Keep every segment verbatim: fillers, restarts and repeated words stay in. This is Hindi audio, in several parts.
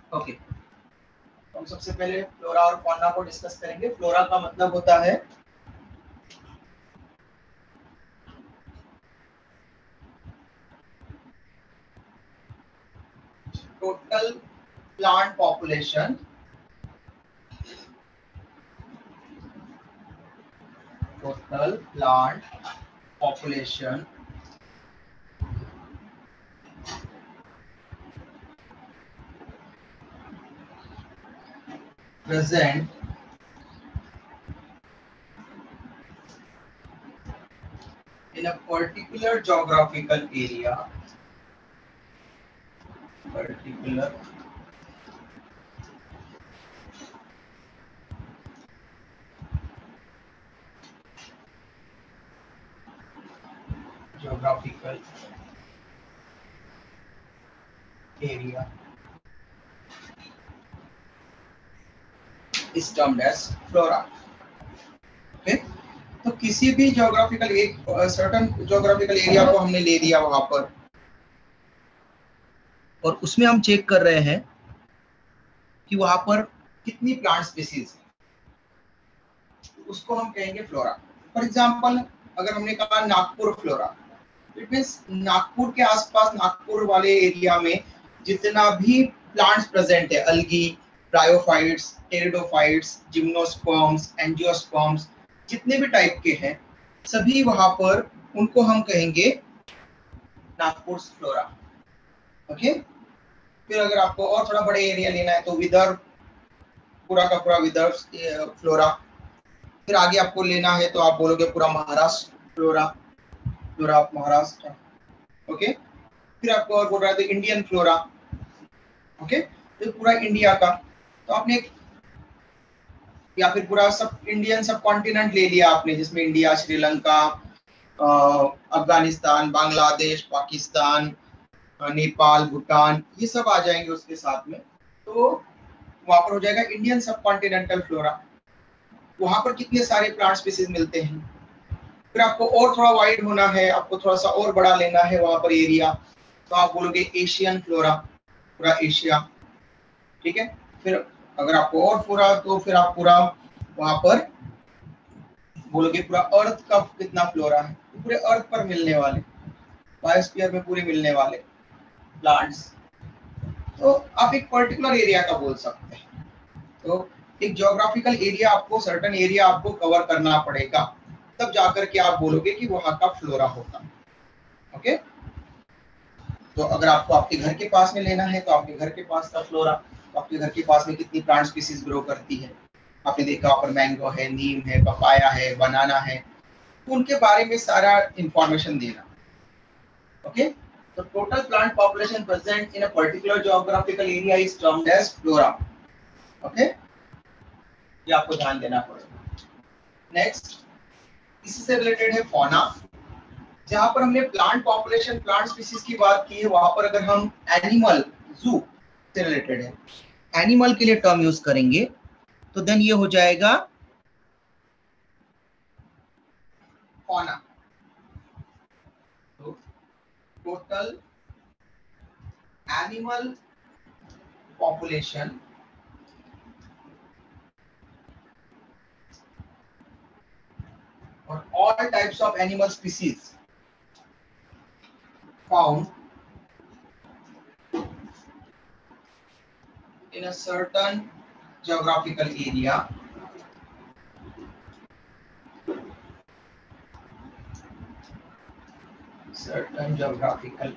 ओके, तो हम सबसे पहले फ्लोरा और फौना को डिस्कस करेंगे। फ्लोरा का मतलब होता है total plant population, total plant population present in a particular geographical area, particular geographical area is termed as flora. Okay? तो किसी भी जोग्राफिकल एक सर्टेन जोग्राफिकल एरिया को हमने ले लिया वहां पर, और उसमें हम चेक कर रहे हैं कि वहां पर कितनी प्लांट स्पीसीज है, उसको हम कहेंगे फ्लोरा। फॉर एग्जांपल, अगर हमने कहा Nagpur flora, it means Nagpur के आसपास, नागपुर वाले एरिया में जितना भी प्लांट्स प्रेजेंट है, algae, bryophytes, pteridophytes, gymnosperms, angiosperms, जितने भी टाइप के हैं सभी वहां पर, उनको हम कहेंगे नागपुर फ्लोरा। ओके, फिर अगर आपको और थोड़ा बड़े एरिया लेना है तो विदर्भ, पूरा का पूरा विदर्भ फ्लोरा। फिर आगे आपको लेना है तो आप बोलोगे पूरा Maharashtra flora, flora of Maharashtra. Okay, फिर आपको और बोल रहा है तो इंडियन फ्लोरा। ओके, तो पूरा इंडिया का, तो आपने, या फिर पूरा सब इंडियन सब कॉन्टिनेंट ले लिया आपने, जिसमें इंडिया, श्रीलंका, अफगानिस्तान, बांग्लादेश, पाकिस्तान, नेपाल, भूटान, ये सब आ जाएंगे उसके साथ में। तो वहां पर हो जाएगा इंडियन सब कॉन्टिनेंटल फ्लोरा। वहां पर कितने सारे प्लांट स्पीसीज मिलते हैं। फिर आपको और थोड़ा वाइड होना है, आपको थोड़ा सा और बड़ा लेना है वहां पर एरिया, तो आप बोलोगे एशियन फ्लोरा, पूरा एशिया। ठीक है, फिर अगर आपको और पूरा, तो फिर आप पूरा वहां पर बोलोगे पूरा अर्थ का कितना फ्लोरा है, तो पूरे अर्थ पर मिलने वाले, बायोस्फीयर में पूरे मिलने वाले प्लांट्स। तो आप एक पर्टिकुलर एरिया का बोल सकते हैं। तो एक ज्योग्राफिकल एरिया, आपको सर्टेन एरिया आपको कवर करना पड़ेगा, तब जाकर के आप बोलोगे कि वहां का फ्लोरा होगा। ओके, तो अगर आपको आपके घर के पास में लेना है तो आपके घर के पास का फ्लोरा, तो आपके घर के पास में कितनी प्लांट स्पीसीज ग्रो करती है। आपने देखा वहाँ पर मैंगो है, नीम है, पपाया है, बनाना है, तो उनके बारे में सारा इंफॉर्मेशन देना। ओके, तो total plant population present in a particular geographical area is termed as flora. Okay, ये आपको ध्यान देना पड़ेगा। नेक्स्ट, इसी से रिलेटेड है फौना। जहां पर हमने प्लांट पॉपुलेशन, प्लांट स्पीसीज की बात की है, वहां पर अगर हम एनिमल, जू से रिलेटेड है, एनिमल के लिए टर्म यूज करेंगे तो देन ये हो जाएगा फौना। तो टोटल एनिमल पॉपुलेशन और all types of animal species found in a certain geographical area certain geographical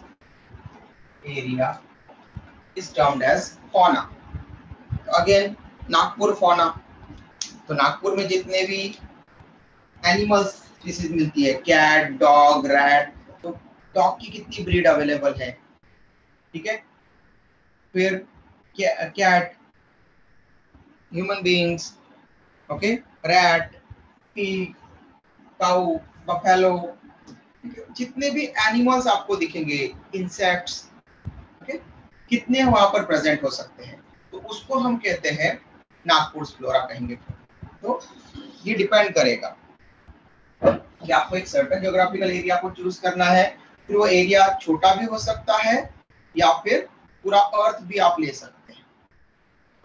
area is termed as fauna. Again, Nagpur fauna, तो नागपुर में जितने भी एनिमल्स स्पीसीज मिलती है, कैट, डॉग, रैट, तो डॉग की कितनी ब्रीड अवेलेबल है। ठीक है, फिर cat, human beings, okay, rat, pig, cow, buffalo, जितने भी एनिमल्स आपको दिखेंगे, इंसेक्ट्स, ओके, कितने वहां पर प्रेजेंट हो सकते हैं, तो उसको हम कहते हैं नागपुर फ्लोरा कहेंगे। तो ये डिपेंड करेगा कि आपको एक सर्टेन ज्योग्राफिकल एरिया को चूज करना है। फिर वो एरिया छोटा भी हो सकता है या फिर पूरा अर्थ भी आप ले सकते हैं।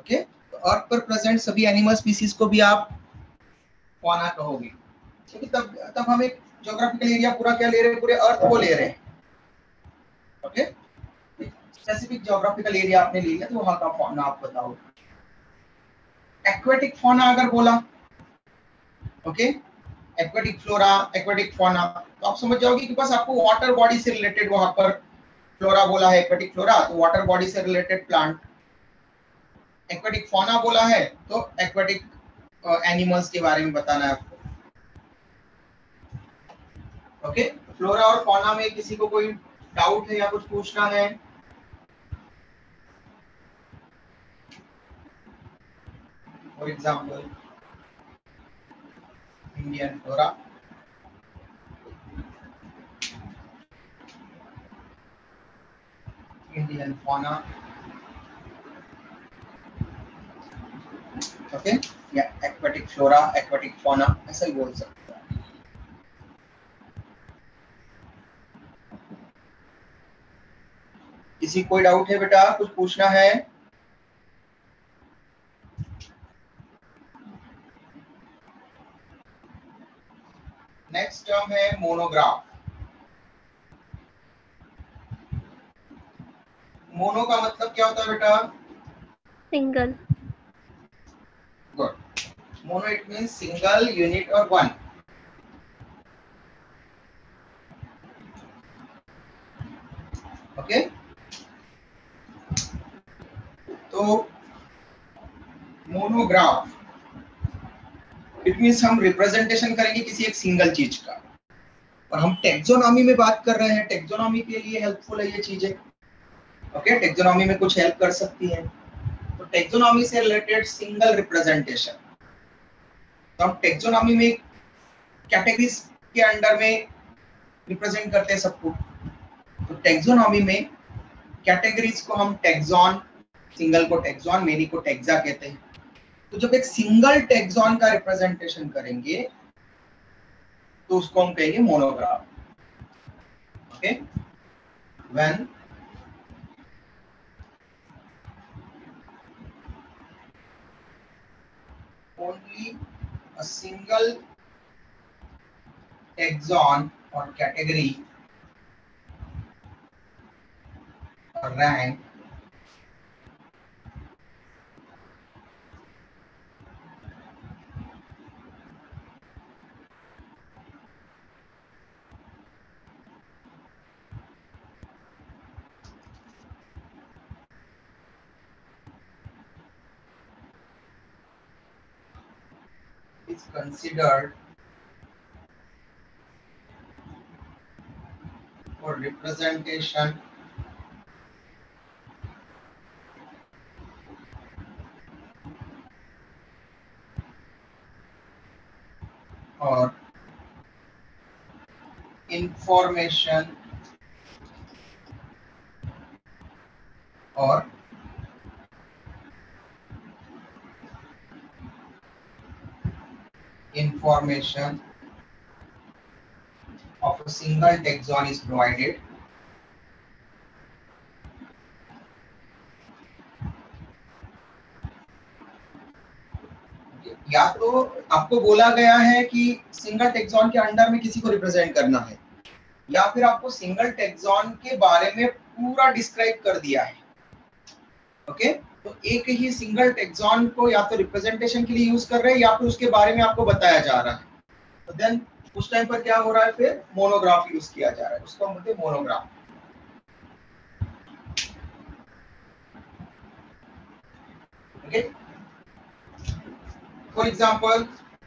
ओके, तो अर्थ पर प्रेजेंट सभी एनिमल स्पीसीज को भी आप फौना कहोगे, क्योंकि तब तब हम एक ज्योग्राफिकल एरिया पूरा क्या ले रहे हैं, पूरे अर्थ को ले रहे हैं। ओके, स्पेसिफिक ज्योग्राफिकल एरिया आपने ले लिया तो वहां का फौना आप बताओ। एक्वेटिक फौना अगर बोला, okay, aquatic flora, aquatic fauna, तो आप समझ जाओगे कि बस आपको वाटर बॉडी से रिलेटेड वहां पर फ्लोरा बोला है, एक्वेटिक फ्लोरा तो वाटर बॉडी से रिलेटेड प्लांट, एक्वेटिक फौना बोला है तो एक्वेटिक एनिमल्स के बारे में बताना है आपको। ओके, फ्लोरा और फौना में किसी को कोई डाउट है या कुछ पूछना है? For example Indian flora, Indian fauna, okay, या एक्वेटिक फ्लोरा, एक्वेटिक फौना, ऐसा ही बोल सकते हैं। किसी कोई डाउट है बेटा, कुछ पूछना है? नेक्स्ट टर्म है मोनोग्राफ। मोनो का मतलब क्या होता है बेटा? Single. Good, mono it means single, unit और वन। ओके, तो मोनोग्राफ इट मींस हम रिप्रेजेंटेशन करेंगे किसी एक सिंगल चीज का, और हम टेक्सोनॉमी में बात कर रहे हैं, टेक्सोनॉमी के लिए हेल्पफुल है ये चीजें। ओके, टेक्सोनॉमी में कुछ हेल्प कर सकती है, तो टेक्सोनॉमी से रिलेटेड सिंगल रिप्रेजेंटेशन, तो हम टेक्सोनॉमी में कैटेगरीज के अंडर में रिप्रेजेंट करते हैं सबको, तो टेक्सोनॉमी में कैटेगरीज को हम टेक्सॉन, सिंगल को टेक्सॉन, मेनी को टेक्सा कहते हैं। तो जब एक सिंगल टेक्सॉन का रिप्रेजेंटेशन करेंगे तो उसको हम कहेंगे monograph. Okay, when only a single taxon or category or rank is considered for representation or information or information of a single taxon is provided या तो आपको बोला गया है कि सिंगल टेक्सॉन के अंडर में किसी को रिप्रेजेंट करना है, या फिर आपको सिंगल टेक्सॉन के बारे में पूरा डिस्क्राइब कर दिया है। ओके, तो एक ही सिंगल टेक्सॉन को या तो रिप्रेजेंटेशन के लिए यूज कर रहे हैं या फिर उसके बारे में आपको बताया जा रहा है, तो देन उस टाइम पर क्या हो रहा है, फिर मोनोग्राफ यूज किया जा रहा है, उसको हम बोलते हैं monograph. Okay, for example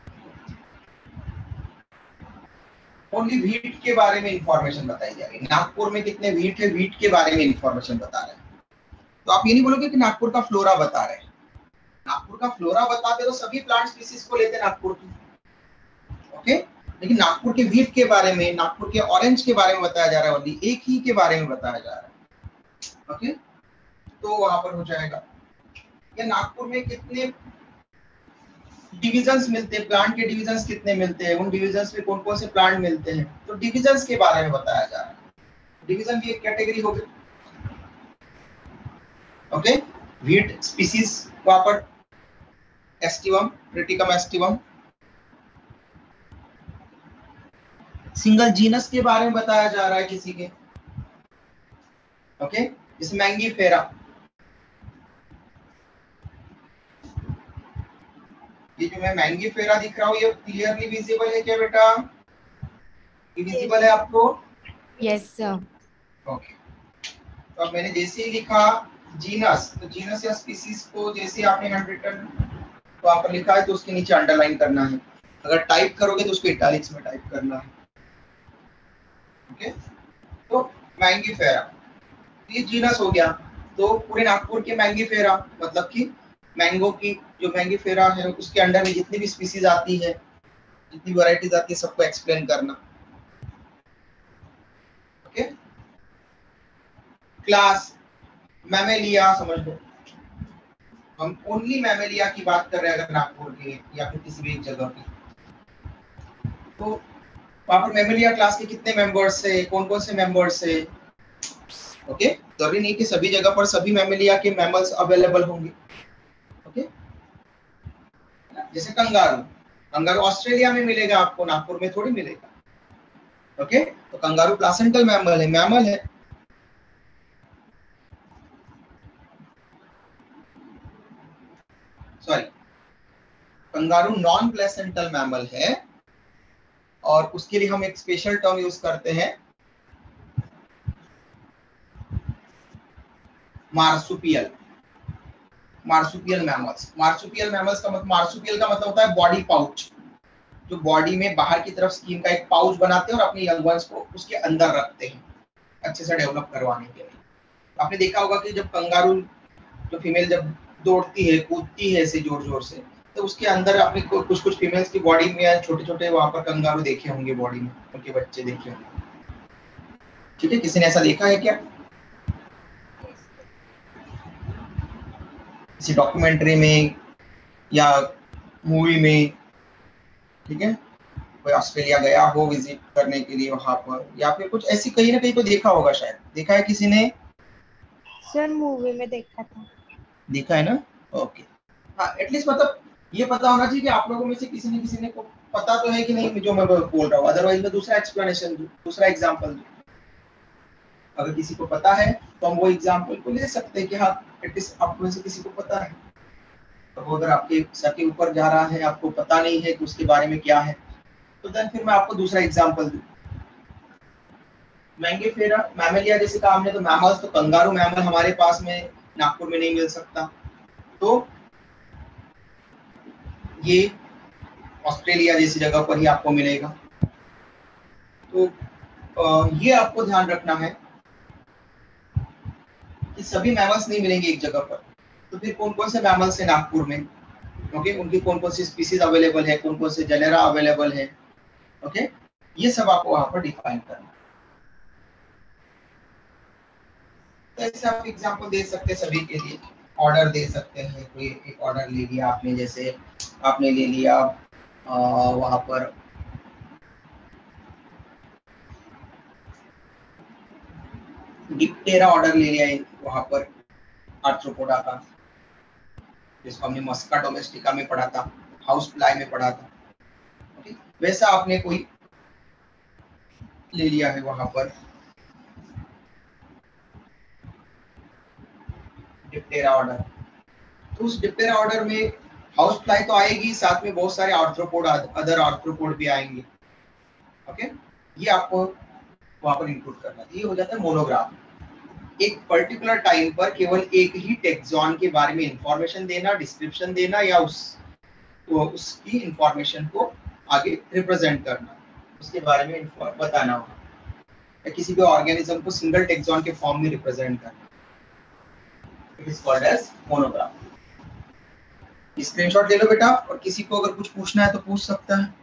only wheat के बारे में इंफॉर्मेशन बताई जा रही है, नागपुर में कितने व्हीट है, व्हीट के बारे में इंफॉर्मेशन बता रहे हैं। तो आप ये नहीं बोलोगे कि नागपुर का फ्लोरा बता रहे हैं, नागपुर का फ्लोरा बताते तो सभी प्लांट स्पीसीज को लेते नागपुर की। ओके, लेकिन नागपुर के व्हीट के बारे में, नागपुर के ऑरेंज के बारे में बताया जा रहा है, ओनली एक ही के बारे में बताया जा रहा है। ओके, तो वहां पर हो जाएगा, या नागपुर में कितने डिविजन्स मिलते हैं, प्लांट के डिविजन्स कितने मिलते हैं, उन डिविजन्स में कौन कौन से प्लांट मिलते हैं, तो डिविजन्स के बारे में बताया जा रहा है। डिवीजन भी एक कैटेगरी हो गई। ओके, व्हीट स्पीसीज वहां पर aestivum, triticum aestivum. Single genus के बारे में बताया जा रहा है किसी के, ओके, जैसे मैंगीफेरा, ये जो मैं मैंगीफेरा दिख रहा हूँ ये क्लियरली विजिबल है क्या बेटा? ये विजिबल है आपको? Yes sir. ओके, तो अब मैंने जैसे ही लिखा जीनस, तो जीनस या स्पीसीज को जैसे आपने हैंड रिटन वहां पर लिखा है तो उसके नीचे अंडरलाइन करना है, अगर टाइप करोगे तो उसको इटैलिक्स में टाइप करना है, ओके। तो मैंगीफेरा ये जीनस हो गया। तो पूरे नागपुर के मैंगीफेरा मतलब कि मैंगो की जो मैंगीफेरा है उसके अंडर में जितनी भी स्पीसीज आती है, जितनी वैरायटीज आती है, सबको एक्सप्लेन करना, ओके। क्लास मैमेलिया समझ लो, हम ओनली मैमेलिया की बात कर रहे हैं अगर नागपुर के या फिर किसी भी एक जगह की, तो वहां पर मैमेलिया क्लास के कितने मेंबर्स है, कौन कौन से मेंबर्स है, ओके। जरूरी नहीं कि सभी जगह पर सभी मैमेलिया के मैमल्स अवेलेबल होंगे, ओके। जैसे कंगारू, कंगारू ऑस्ट्रेलिया में मिलेगा आपको, नागपुर में थोड़ी मिलेगा, ओके। तो कंगारू प्लासेंटल मैमल है, मैमल है, sorry kangaroo non placental mammal है, और उसके लिए हम एक स्पेशल टर्म यूज करते हैं marsupial, marsupial mammals. Marsupial mammals का मतलब, मार्सुपियल का मतलब होता है बॉडी पाउच, जो बॉडी में बाहर की तरफ स्किन का एक पाउच बनाते हैं और अपने यंग वंस को उसके अंदर रखते हैं अच्छे से डेवलप करवाने के लिए। आपने देखा होगा कि जब कंगारू जो फीमेल जब दौड़ती है, कूदती है ऐसे जोर जोर से, तो उसके अंदर आपने कुछ कुछ फीमेल्स की बॉडी में छोटे छोटे वहां पर कंगारू देखे होंगे, बॉडी में उनके बच्चे देखे होंगे, ठीक है। किसी ने ऐसा देखा है क्या किसी डॉक्यूमेंट्री में या मूवी में, ठीक है? कोई ऑस्ट्रेलिया गया हो विजिट करने के लिए वहां पर, या फिर कुछ ऐसी कहीं ना कहीं तो देखा होगा, शायद देखा है किसी ने? सर मूवी में देखा था। देखा है ना, ओके। हाँ, एटलीस्ट मतलब ये पता होना चाहिए कि आप लोगों में से किसी न किसी ने को पता तो है कि नहीं जो मैं बोल रहा हूँ, अदरवाइज मैं दूसरा एक्सप्लेनेशन दूं, दूसरा एग्जांपल दूं। अगर किसी को पता है तो हम वो एग्जांपल को ले सकते हैं कि हाँ एटलीस्ट आप में से किसी को पता है। तो अगर आपके सर के ऊपर जा रहा है, आपको पता नहीं है कि उसके बारे में क्या है, तो देन फिर मैं आपको दूसरा एग्जांपल दूं। मैंगीफेरा मैमेलिया जैसे कहा हमने, तो मैमल्स, तो कंगारू मैमल हमारे पास में नागपुर में नहीं मिल सकता, तो ये ऑस्ट्रेलिया जैसी जगह पर ही आपको मिलेगा। तो ये आपको ध्यान रखना है कि सभी मैमल्स नहीं मिलेंगे एक जगह पर, तो फिर कौन कौन से मैमल्स हैं नागपुर में, ओके, उनकी कौन कौन सी स्पीसीज अवेलेबल है, कौन कौन से जेनेरा अवेलेबल है, ओके, ये सब आपको वहां पर डिफाइन करना। तो ऐसे आप एग्जांपल दे सकते हैं सभी के लिए, ऑर्डर दे सकते हैं। कोई एक ऑर्डर ले लिया आपने, जैसे आपने ले लिया वहां पर डिप्टेरा ऑर्डर ले लिया वहां पर आर्थ्रोपोडा का, जिसको हमने मस्का डोमेस्टिका में पढ़ा था, हाउस फ्लाई में पढ़ा था, ओके। वैसा आपने कोई ले लिया है वहां पर डिप्टेरा ऑर्डर, तो उस डिप्टेरा ऑर्डर में हाउस फ्लाई तो आएगी, साथ में बहुत सारे आर्थ्रोपोड, अदर आर्थ्रोपोड भी आएंगे, ओके। ये आपको वहां पर इंक्लूड करना, ये हो जाता है मोनोग्राफ। एक पर्टिकुलर टाइम पर केवल एक ही टेक्सॉन के बारे में इंफॉर्मेशन देना, डिस्क्रिप्शन देना, या उस तो उसकी इंफॉर्मेशन को आगे रिप्रेजेंट करना, उसके बारे में बताना होगा, या किसी भी ऑर्गेनिज्म को सिंगल टेक्सॉन के फॉर्म में रिप्रेजेंट करना, it is called as monograph. Screenshot ले लो बेटा, और किसी को अगर कुछ पूछना है तो पूछ सकता है।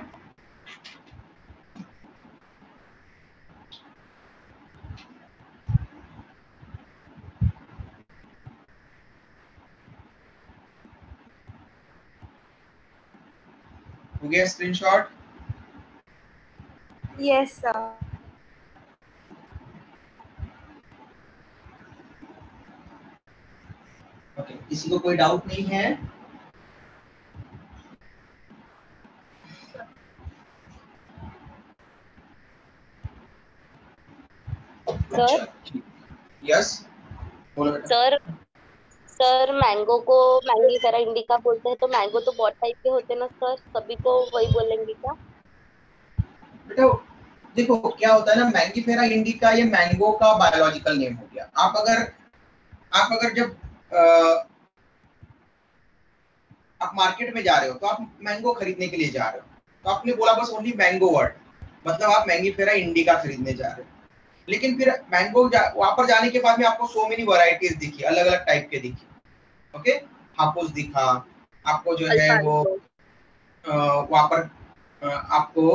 हो गया स्क्रीनशॉट? Yes sir. ओके, किसी को कोई डाउट नहीं है? सर अच्छा, यस बोलो बेटा। सर सर मैंगो को मैंगीफेरा इंडिका बोलते हैं, तो मैंगो तो बहुत टाइप के होते हैं ना सर, सभी को वही बोलेंगे क्या? बेटा देखो क्या होता है ना, मैंगीफेरा इंडिका ये मैंगो का बायोलॉजिकल नेम हो गया। आप अगर आप अगर जब आ, आप मार्केट में जा रहे हो तो आप मैंगो खरीदने के लिए जा रहे हो, तो आपने बोला बस ओनली मैंगो वर्ड, मतलब आप मैंगीफेरा इंडिका खरीदने जा रहे हो। लेकिन फिर मैंगो वहां पर जाने के बाद में आपको सो मेनी वैरायटीज दिखी, अलग अलग टाइप के दिखी। ओके, हापुस दिखा आपको, जो है वो अल्फांसो। वहां पर अ, आपको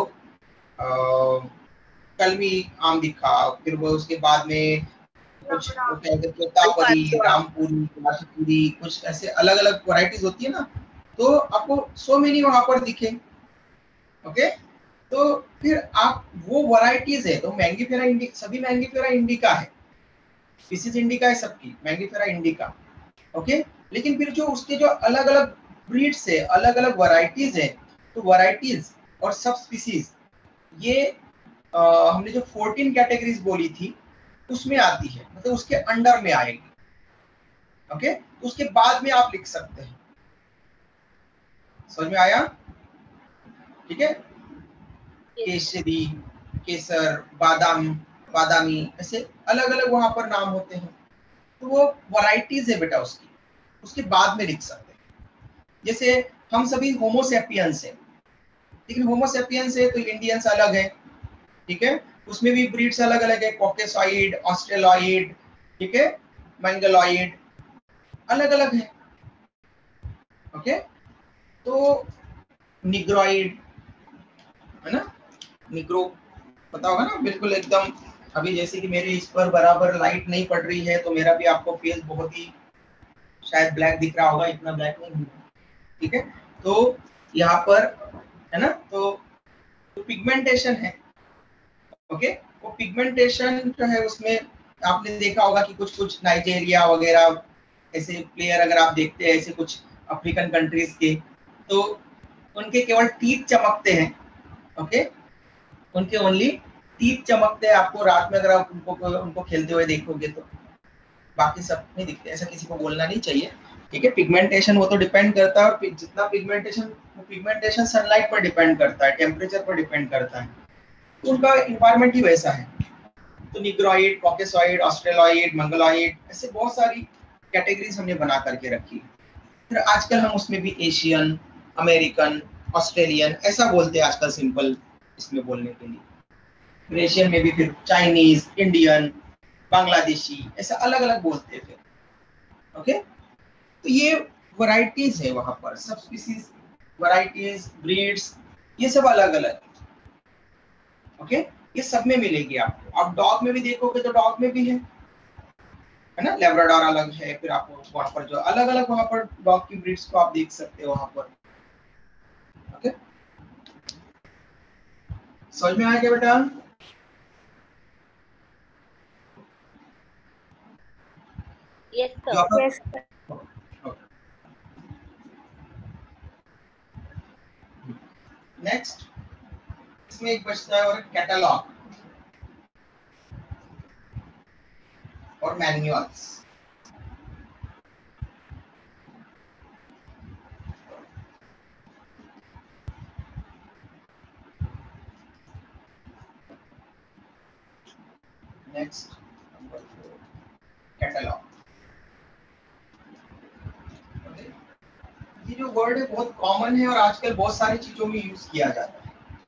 अ, कलमी आम दिखा, फिर वो उसके बाद में कुछ वो क्या कहते हैं, तोतापरी, अल्फांसो आम। रामपुरी, राजपुरी, कुछ ऐसे अलग अलग वैरायटीज होती है ना, तो आपको सो मेनी वहां पर दिखे। ओके, तो फिर आप वो वैरायटीज है, तो मैंगीफेरा इंडिका, सभी मैंगीफेरा इंडिका है, स्पीसीज इंडिका है सबकी, मैंगीफेरा इंडिका। ओके, लेकिन फिर जो उसके जो अलग अलग ब्रीड्स है, अलग अलग वैरायटीज है, तो वैरायटीज और सब स्पीसीज ये आ, हमने जो चौदह कैटेगरीज बोली थी उसमें आती है, मतलब उसके अंडर में आएगी। ओके, तो उसके बाद में आप लिख सकते हैं। समझ में आया? ठीक है, केसरी, केसर, बादाम, बादामी, ऐसे अलग अलग वहां पर नाम होते हैं। तो वो वैरायटीज है बेटा उसकी, उसके बाद में लिख सकते हैं। जैसे हम सभी होमोसेपियंस है, लेकिन होमोसेपियंस है तो इंडियंस अलग है, ठीक है, उसमें भी ब्रीड्स अलग अलग है, कॉकेसॉइड, ऑस्ट्रेलॉइड, ठीक है, मंगलोइड, अलग अलग है। ओके, तो निग्रोइड है ना, निग्रो पता होगा ना, बिल्कुल एकदम। अभी जैसे कि मेरे इस पर बराबर लाइट नहीं पड़ रही है, तो मेरा भी आपको फेस बहुत ही शायद ब्लैक दिख रहा होगा, इतना ब्लैक नहीं है, ठीक है। तो यहाँ पर है ना, तो, तो पिगमेंटेशन है। ओके, वो पिगमेंटेशन जो है उसमें आपने देखा होगा कि कुछ कुछ नाइजीरिया वगैरह ऐसे प्लेयर अगर आप देखते हैं, ऐसे कुछ अफ्रीकन कंट्रीज के, तो उनके केवल टीथ चमकते हैं। ओके, उनके ओनली टीथ चमकते हैं, आपको रात में अगर आप उनको उनको खेलते हुए देखोगे तो, बाकी सब नहीं दिखते। ऐसा किसी को बोलना नहीं चाहिए, ठीक है। पिगमेंटेशन वो तो डिपेंड करता है, और जितना पिगमेंटेशन पिगमेंटेशन सनलाइट पर डिपेंड करता है, टेम्परेचर पर डिपेंड करता है, तो उनका इन्वायरमेंट ही वैसा है। तो निग्रोइड, कॉकेसॉइड, ऑस्ट्रेलॉइड, मंगलोइड, ऐसे बहुत सारी कैटेगरीज हमने बना करके रखी है। फिर आजकल हम उसमें भी एशियन, अमेरिकन, ऑस्ट्रेलियन ऐसा बोलते हैं आजकल, सिंपल इसमें बोलने के लिए। फिर एशियन में भी फिर चाइनीज, इंडियन, बांग्लादेशी, ऐसा अलग अलग बोलते हैं फिर। ओके, तो ये वैरायटीज है वहां पर, सब स्पीसीज, वैरायटीज, ब्रीड्स, ये सब अलग अलग। ओके, ये सब में मिलेगी आपको। आप डॉग में भी देखोगे तो डॉग में भी है है ना, लैब्राडोर अलग है, फिर आपको वहां पर जो अलग अलग वहां पर डॉग की ब्रीड्स को आप देख सकते हो वहां पर। ओके, समझ में आया क्या बेटा? यस जो सर। आपका यस सर। नेक्स्ट इसमें एक बचता है और कैटलॉग और manuals. Next number four, catalogue. ये जो वर्ड है बहुत कॉमन है और आजकल बहुत सारी चीजों में यूज किया जाता है।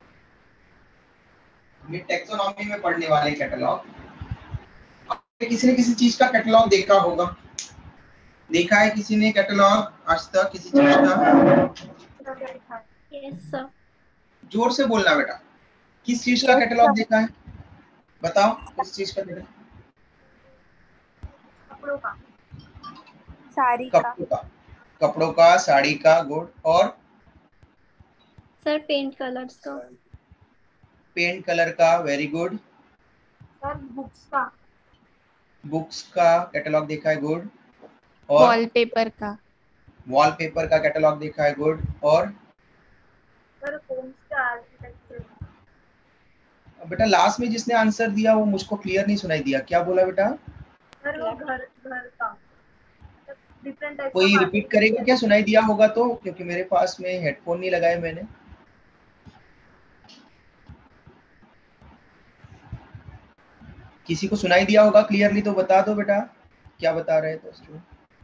ये टेक्सोनॉमी में पढ़ने वाले कैटलॉग, किसी ने किसी चीज का कैटलॉग देखा होगा, देखा है किसी ने कैटलॉग आज तक किसी चीज का? Yes sir. जोर से बोलना बेटा, किस चीज का यस कैटलॉग सर। देखा है, बताओ किस चीज का कैटलॉग? कपड़ों का, साड़ी का। कपड़ों का, कपड़ों का, साड़ी का, गुड। और सर पेंट कलर्स का। पेंट कलर का, वेरी गुड। सर बुक्स का। बुक्स का कैटलॉग देखा है, गुड। और वॉलपेपर का वॉलपेपर का कैटलॉग देखा है, गुड। और सर होम्स का आर्किटेक्चर। बेटा लास्ट में जिसने आंसर दिया वो मुझको क्लियर नहीं सुनाई दिया, क्या बोला बेटा? सर वो घर घर का डिफरेंट टाइप्स कोई ऑफ रिपीट करेगा क्या, सुनाई दिया होगा तो, क्योंकि मेरे पास में हेडफोन नहीं लगाए मैंने। किसी को सुनाई दिया होगा क्लियरली तो बता दो बेटा, क्या बता रहे थे स्टूडेंट?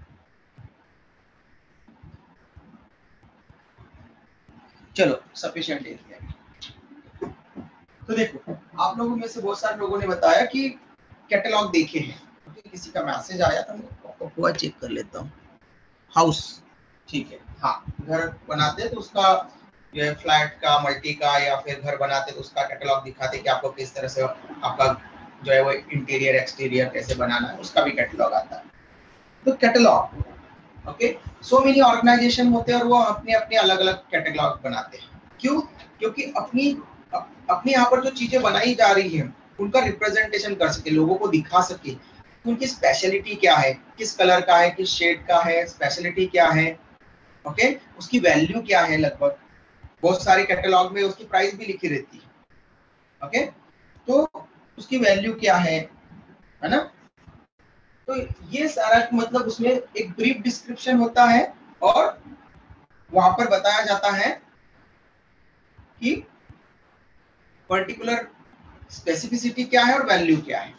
चलो सफिशिएंट एरिया। तो देखो आप लोगों में से बहुत सारे लोगों ने बताया कि कैटलॉग देखे हैं। okay, किसी का मैसेज आया था, मैं हुआ चेक कर लेता हूँ। हाउस, ठीक है, हाँ घर बनाते तो उसका जो फ्लैट का, मल्टी का या फिर घर बनाते तो उसका कैटलॉग दिखाते कि आपको किस तरह से आपका जो है वो इंटीरियर एक्सटीरियर कैसे बनाना है, उसका भी कैटलॉग आता है। तो catalogue, okay, so many organisation होते हैं और वो अपने अपने अलग अलग कैटलॉग बनाते हैं। क्यों? क्योंकि अपनी अपने यहाँ पर जो चीजें बनाई जा रही हैं उनका रिप्रेजेंटेशन कर सके, लोगों को दिखा सके उनकी स्पेशलिटी क्या है, किस कलर का है, किस शेड का है, स्पेशलिटी क्या है, ओके, उसकी वैल्यू क्या है। लगभग बहुत सारे कैटलॉग में उसकी प्राइस भी लिखी रहती है, ओके, तो उसकी वैल्यू क्या है है ना। तो ये सारा मतलब उसमें एक ब्रीफ डिस्क्रिप्शन होता है और वहां पर बताया जाता है कि पर्टिकुलर स्पेसिफिसिटी क्या है और वैल्यू क्या है।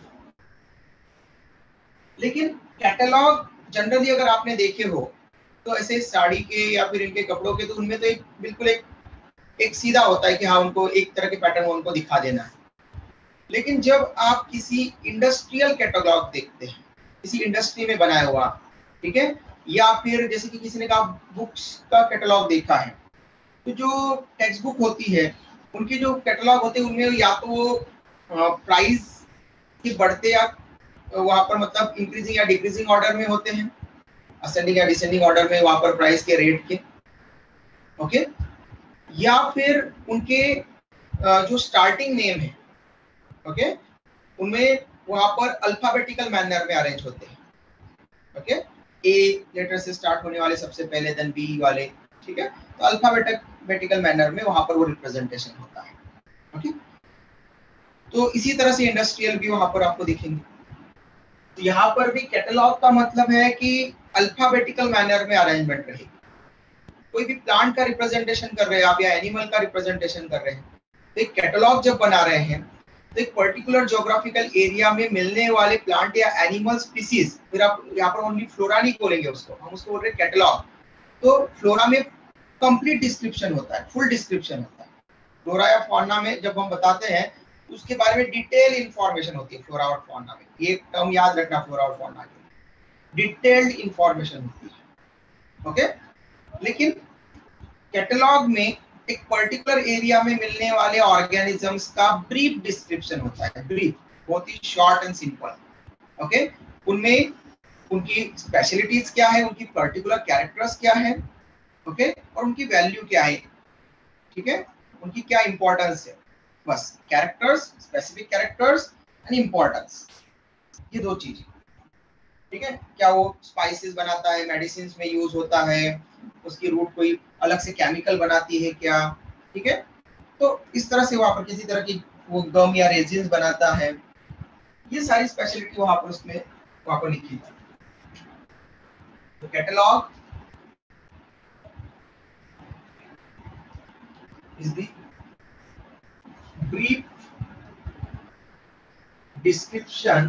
लेकिन कैटलॉग जनरली अगर आपने देखे हो तो ऐसे साड़ी के या फिर इनके कपड़ों के, तो उनमें तो एक बिल्कुल एक एक सीधा होता है कि हाँ उनको एक तरह के पैटर्न उनको दिखा देना है। लेकिन जब आप किसी इंडस्ट्रियल कैटलॉग देखते हैं, किसी इंडस्ट्री में बनाया हुआ, ठीक है, या फिर जैसे कि किसी ने कहा बुक्स का कैटलॉग देखा है, तो जो टेक्स्ट बुक होती है उनके जो कैटलॉग होते हैं उनमें या तो वो प्राइस के बढ़ते या वहां पर मतलब इंक्रीजिंग या डिक्रीजिंग ऑर्डर में होते हैं, असेंडिंग या डिसेंडिंग ऑर्डर में वहां पर प्राइस के रेट के, ओके, या फिर उनके जो स्टार्टिंग नेम है, ओके, उनमें वहां पर अल्फाबेटिकल मैनर में अरेंज होते हैं, ओके, ए लेटर से स्टार्ट होने वाले सबसे पहले, देन बी वाले, ठीक है, तो अल्फाबेटिकल मैनर में वहां पर वो रिप्रेजेंटेशन होता है, ओके। तो इसी तरह से इंडस्ट्रियल भी वहां पर आपको दिखेंगे। तो यहाँ पर भी कैटलॉग का मतलब है कि अल्फाबेटिकल मैनर में अरेंजमेंट रहेगी। कोई भी प्लांट का रिप्रेजेंटेशन कर रहे हैं आप या एनिमल का रिप्रेजेंटेशन कर रहे हैं, तो एक कैटलॉग जब बना रहे हैं तो एक पर्टिकुलर ज्योग्राफिकल एरिया में मिलने वाले प्लांट या एनिमल स्पीसीज, फिर आप यहाँ पर ओनली फ्लोरा नहीं बोलेंगे उसको, हम उसको बोल रहे हैं कैटलॉग। तो फ्लोरा में कंप्लीट डिस्क्रिप्शन होता है, फुल डिस्क्रिप्शन होता है। फ्लोरा या फौना में जब हम बताते हैं उसके बारे में डिटेल इंफॉर्मेशन होती है। फ्लोरा और फौना में ये टर्म याद रखना, फ्लोरा और फौना की डिटेल्ड इंफॉर्मेशन होती है, ओके। लेकिन कैटलॉग में एक पर्टिकुलर एरिया में मिलने वाले ऑर्गेनिजम्स का ब्रीफ डिस्क्रिप्शन होता है, ब्रीफ, बहुत ही शॉर्ट एंड सिंपल, ओके। उनमें उनकी स्पेशलिटीज क्या है, उनकी पर्टिकुलर कैरेक्टर्स क्या है, ओके, और उनकी वैल्यू क्या है, ठीक है, उनकी क्या इंपॉर्टेंस है, बस characters, specific characters and importance, ये दो चीजें, ठीक है। क्या वो स्पाइसेस बनाता है, मेडिसिन में यूज होता है, उसकी रूट कोई अलग से केमिकल बनाती है क्या, ठीक है। तो इस तरह से वहां पर किसी तरह की वो गम या रेजिन्स बनाता है, ये सारी स्पेशलिटी वहां पर उसमें वहां पर लिखी है। तो catalogue is the brief description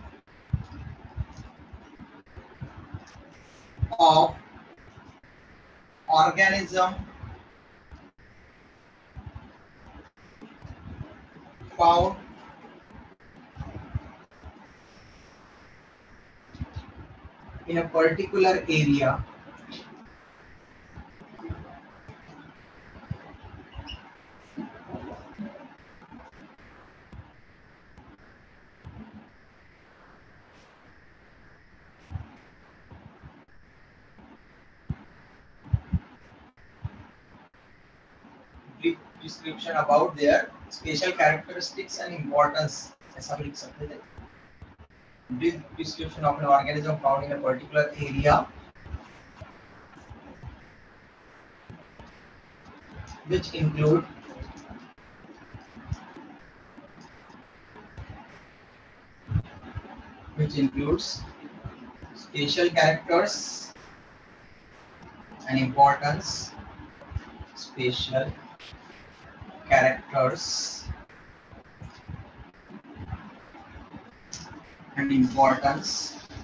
of organism found in a particular area description about their special characteristics and importance, ऐसा भी लिख सकते थे। brief description of an organism found in a particular area which include which includes spatial characters and importance, spatial characters and importance,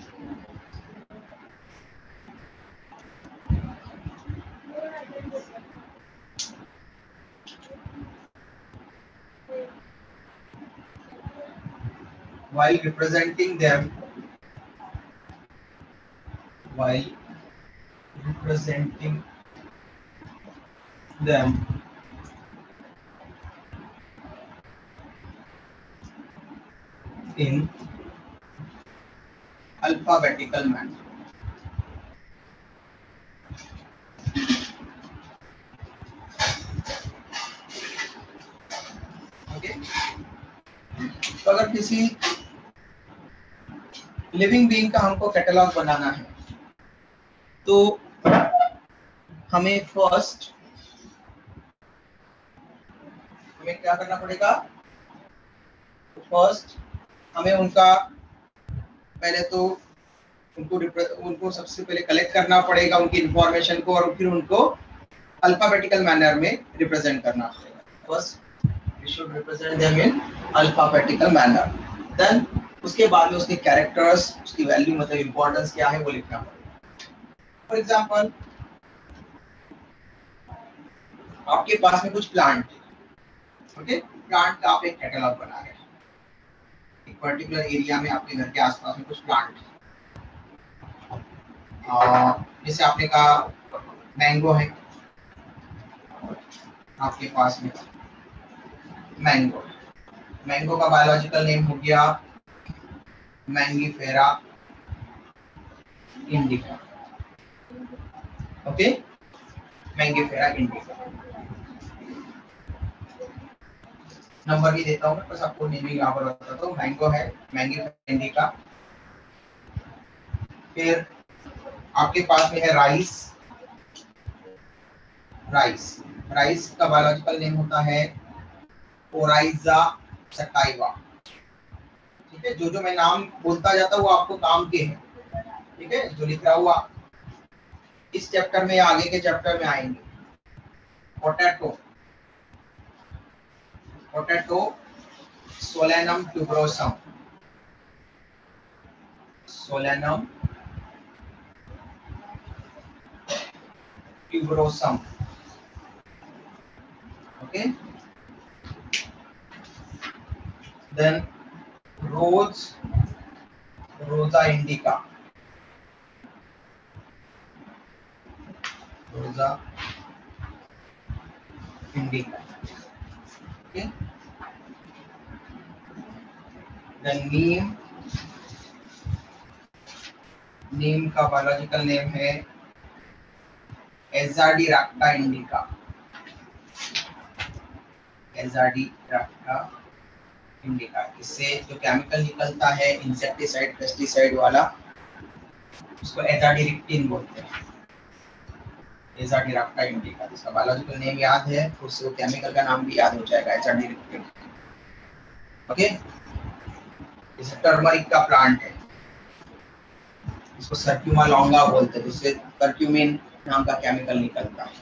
while representing them while representing them in alphabetical manner. Okay, तो अगर किसी लिविंग बीइंग का हमको कैटलॉग बनाना है तो हमें फर्स्ट हमें क्या करना पड़ेगा? फर्स्ट हमें उनका पहले तो उनको उनको सबसे पहले कलेक्ट करना पड़ेगा, उनकी इंफॉर्मेशन को, और फिर उनको अल्फाबेटिकल मैनर में रिप्रेजेंट करना पड़ेगा. First we should represent them in alphabetical manner. Then उसके बाद में उसके कैरेक्टर्स, उसकी वैल्यू मतलब इंपॉर्टेंस क्या है वो लिखना पड़ेगा. फॉर एग्जांपल आपके पास में कुछ प्लांट है, ओके, प्लांट का आप एक कैटलॉग बना रहे हैं. एक पर्टिकुलर एरिया में आपके घर के आसपास में कुछ प्लांट है. जैसे आपने कहा मैंगो है आपके पास में, मैंगो मैंगो का बायोलॉजिकल नेम हो गया Mangifera indica. Okay, Mangifera indica. Number भी देता हूँ, बस आपको नेमिंग यहाँ पर बताता हूँ. मैंगो है, मैंगीफेरा इंडिका. फिर आपके पास में है राइस. राइस राइस का बायोलॉजिकल नेम होता है ओराइजा सटाइवा. ठीक है, जो जो मैं नाम बोलता जाता हूँ वो आपको काम के हैं. ठीक है, जो लिख रहा हुआ इस चैप्टर में या आगे के चैप्टर में आएंगे. Potato potato Solanum tuberosum. Solanum tuberosum. Okay, then rose Rosa indica. Rosa indica. Okay, then neem. नीम का बायोलॉजिकल नेम है एजाडीराक्टा इंडिका. एजाडीराक्टा इंडिका. इससे जो केमिकल निकलता है इंसेक्टिसाइड पेस्टिसाइड वाला, उसको एजाडीरिक्टिन बोलते हैं. Azadirachta indica. इसका बायोलॉजिकल नेम याद है तो उससे वो केमिकल का नाम भी याद हो जाएगा, एजाडीरिक्टिन. ओके, जैसे टर्मरिक का प्लांट है, इसको सर्क्यूमा लॉन्गा बोलते हैं, जिससे कर्क्यूमिन नाम का केमिकल निकलता है.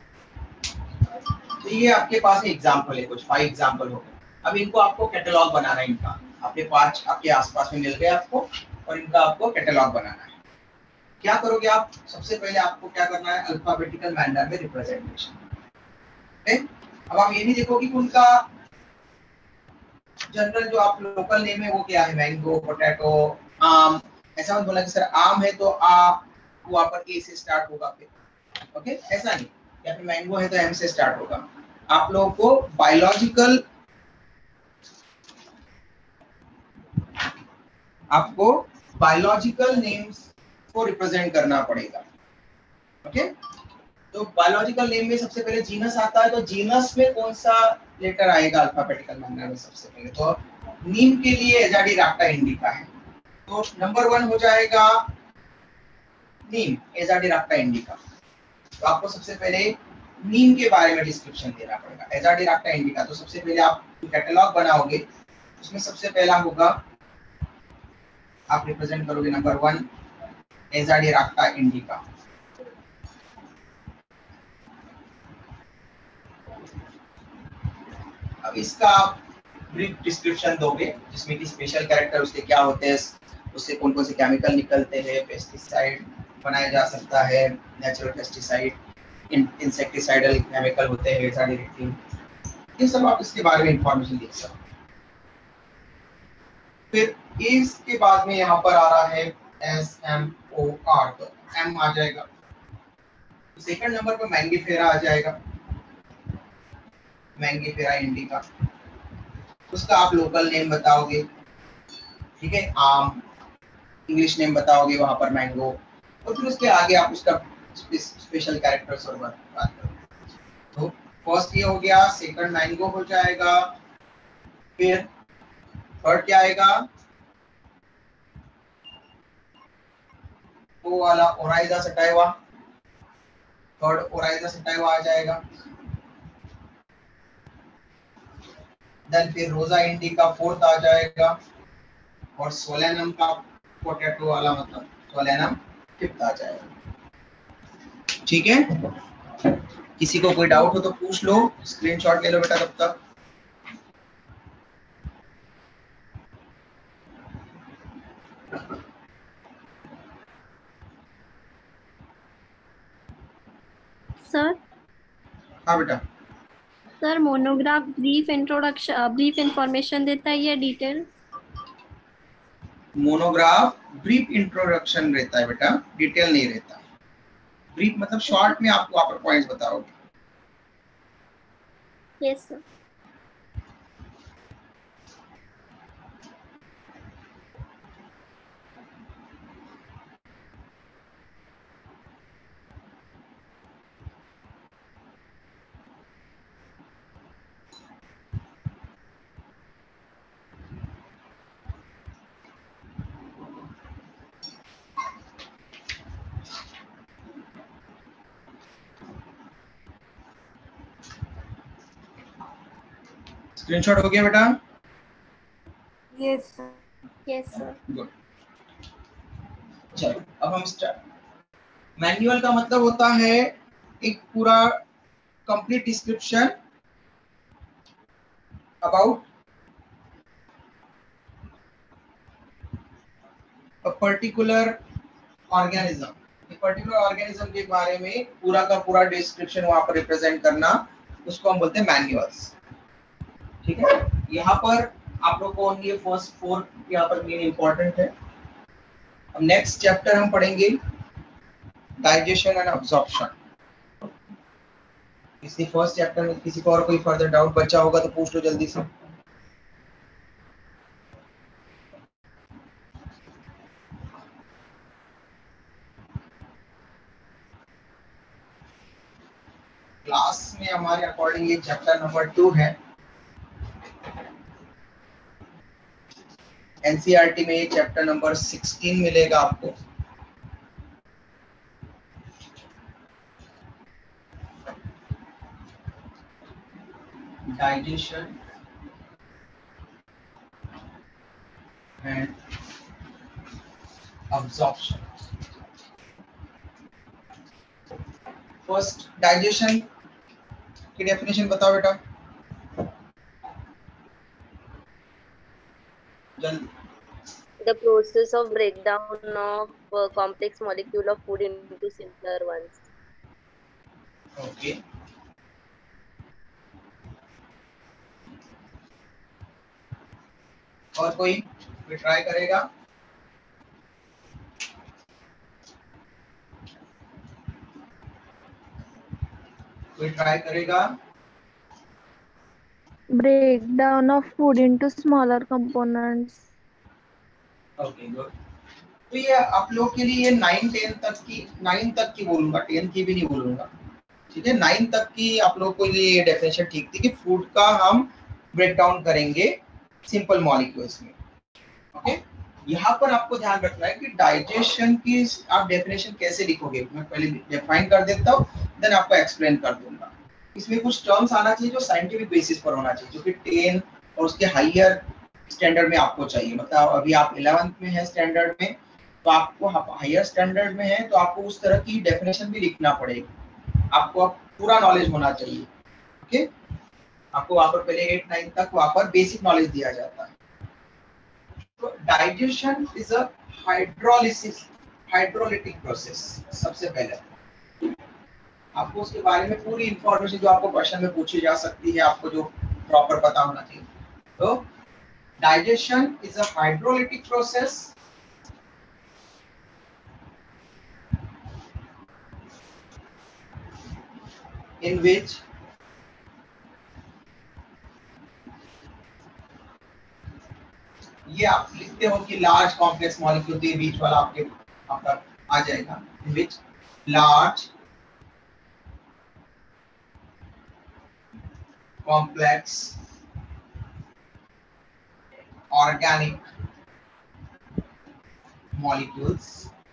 तो ये आपके पास एग्जांपल है, कुछ फाइव एग्जांपल हो गए. अब इनको आपको कैटलॉग बनाना है. इनका आपके पास आपके आसपास में मिल गए आपको, और इनका आपको कैटलॉग बनाना है. क्या करोगे आप? सबसे पहले आपको क्या करना है? अल्फाबेटिकल मैनर में रिप्रेजेंटेशन. अब आप ये नहीं देखोगे कि उनका जनरल जो आप लोकल नेम है वो क्या है, मैंगो, पोटैटो, आम. ऐसा मत बोला कि सर आम है तो आ वहाँ पर ए से स्टार्ट होगा फिर. ओके, ऐसा नहीं. या फिर मैंगो है तो एम से स्टार्ट होगा. आप लोगों को बायोलॉजिकल आपको बायोलॉजिकल नेम्स को रिप्रेजेंट करना पड़ेगा. ओके, तो बायोलॉजिकल नेम में सबसे पहले जीनस आता है. तो जीनस में कौन सा लेटर आएगा अल्फाबेटिकल मैनर में? सबसे पहले तो नीम के लिए एजाडीराक्टा इंडिका है, तो तो नंबर वन हो जाएगा नीम, एजाडिराक्टा इंडिका। तो आपको सबसे पहले नीम के बारे में डिस्क्रिप्शन देना पड़ेगा, एजाडिराक्टा इंडिका। तो सबसे पहले आप कैटलॉग बनाओगे, उसमें सबसे पहला होगा, आप रिप्रेजेंट करोगे नंबर वन एजाडिराक्टा इंडिका। अब इसका आप ब्रीफ डिस्क्रिप्शन दोगे, जिसमें कि स्पेशल कैरेक्टर उसके क्या होते हैं, उससे कौन कौन से केमिकल निकलते हैं, पेस्टिसाइड बनाया जा सकता है, नेचुरल पेस्टिसाइड, इंसेक्टिसाइडल केमिकल होते हैं, एजाडिरेक्टिन, ये सब आप इसके बारे में इंफॉर्मेशन लिख सकते हो। फिर इसके बाद में यहाँ पर आ रहा है एस एम ओ आर, तो एम आ जाएगा। सेकंड नंबर पर मैंगीफेरा आ जाएगा, मैंगीफेरा इंडिका। उसका आप लोकल नेम बताओगे, ठीक है, आम, इंग्लिश नेम बताओगे वहां पर मैंगो, और फिर उसके आगे आप उसका स्पेशल कैरेक्टर्स और बात करोगे। तो फर्स्ट ये हो गया, सेकंड मैंगो हो जाएगा, फिर थर्ड क्या आएगा, वो वाला Oryza sativa, third Oryza sativa आ जाएगा। देन फिर रोजा इंडिका फोर्थ आ जाएगा, और सोलेनम का पोटैटो वाला मतलब सोलेनम फिफ्थ आ जाएगा। ठीक है, किसी को कोई डाउट हो तो पूछ लो, स्क्रीनशॉट ले लो बेटा तब तक। सर हाँ बेटा। Sir monograph brief introduction brief information देता है या डिटेल? मोनोग्राफ ब्रीफ इंट्रोडक्शन रहता है बेटा, डिटेल नहीं रहता। ब्रीफ मतलब शॉर्ट में आपको वहां पर पॉइंट्स बताओगे। Yes sir. स्क्रीनशॉट हो गया बेटा? Yes sir. Yes sir. Good. चलो अब हम स्टार्ट। मैनुअल का मतलब होता है एक पूरा complete description about a particular organism. एक पर्टिकुलर ऑर्गेनिज्म के बारे में पूरा का पूरा डिस्क्रिप्शन वहां पर रिप्रेजेंट करना, उसको हम बोलते हैं मैनुअल्स। ठीक है, यहाँ पर आप लोग को ये फर्स्ट फोर यहाँ पर मेन इंपॉर्टेंट है। अब नेक्स्ट चैप्टर हम पढ़ेंगे डाइजेशन एंड अब्जॉर्प्शन। इसी फर्स्ट चैप्टर में किसी को और कोई फर्दर डाउट बचा होगा तो पूछ लो जल्दी से। क्लास में हमारे अकॉर्डिंग ये चैप्टर नंबर टू है। एनसीईआरटी में ये चैप्टर नंबर सिक्सटीन मिलेगा आपको। Digestion and absorption. First digestion की डेफिनेशन बताओ बेटा जल्दी। The process of breakdown of uh, complex molecule of food into simpler ones. Okay, और कोई कोई ट्राई करेगा? कोई ट्राई करेगा? Breakdown of food into smaller components. Okay good. तो ये आप लोग के लिए ये नाइन टेन तक की नाइन तक की बोलूंगा, टेन की भी नहीं बोलूंगा। ठीक है, नाइन तक की आप लोग को ये डेफिनेशन ठीक थी कि फूड का हम ब्रेक डाउन करेंगे सिंपल मॉलिक्यूल्स में। ओके, यहाँ पर आपको ध्यान रखना है कि डाइजेशन की आप डेफिनेशन कैसे लिखोगे, मैं पहले डिफाइन कर देता हूँ, देन आपको एक्सप्लेन कर दूंगा। इसमें कुछ टर्म्स आना चाहिए जो साइंटिफिक बेसिस पर होना चाहिए, जो कि टेन और उसके हाइयर स्टैंडर्ड में आपको चाहिए। मतलब अभी आप इलेवेंथ में है स्टैंडर्ड में, तो आपको हाइयर स्टैंडर्ड में है तो आपको उस तरह की डेफिनेशन भी लिखना पड़ेगी, आपको पूरा नॉलेज होना चाहिए। ओके, आपको वहाँ पर पहले एट नाइन तक वहाँ पर बेसिक नॉलेज दिया जाता है। तो digestion is a hydrolysis hydrolytic process. सबसे पहले आपको उसके बारे में पूरी इंफॉर्मेशन जो आपको क्वेश्चन में पूछी जा सकती है, आपको जो प्रॉपर पता होना चाहिए। तो digestion is a hydrolytic process in which ये आप लिखते हो कि लार्ज कॉम्प्लेक्स मॉलिक्यूल, तो ये बीच वाला आपके आपका आ जाएगा, in which large complex organic molecules।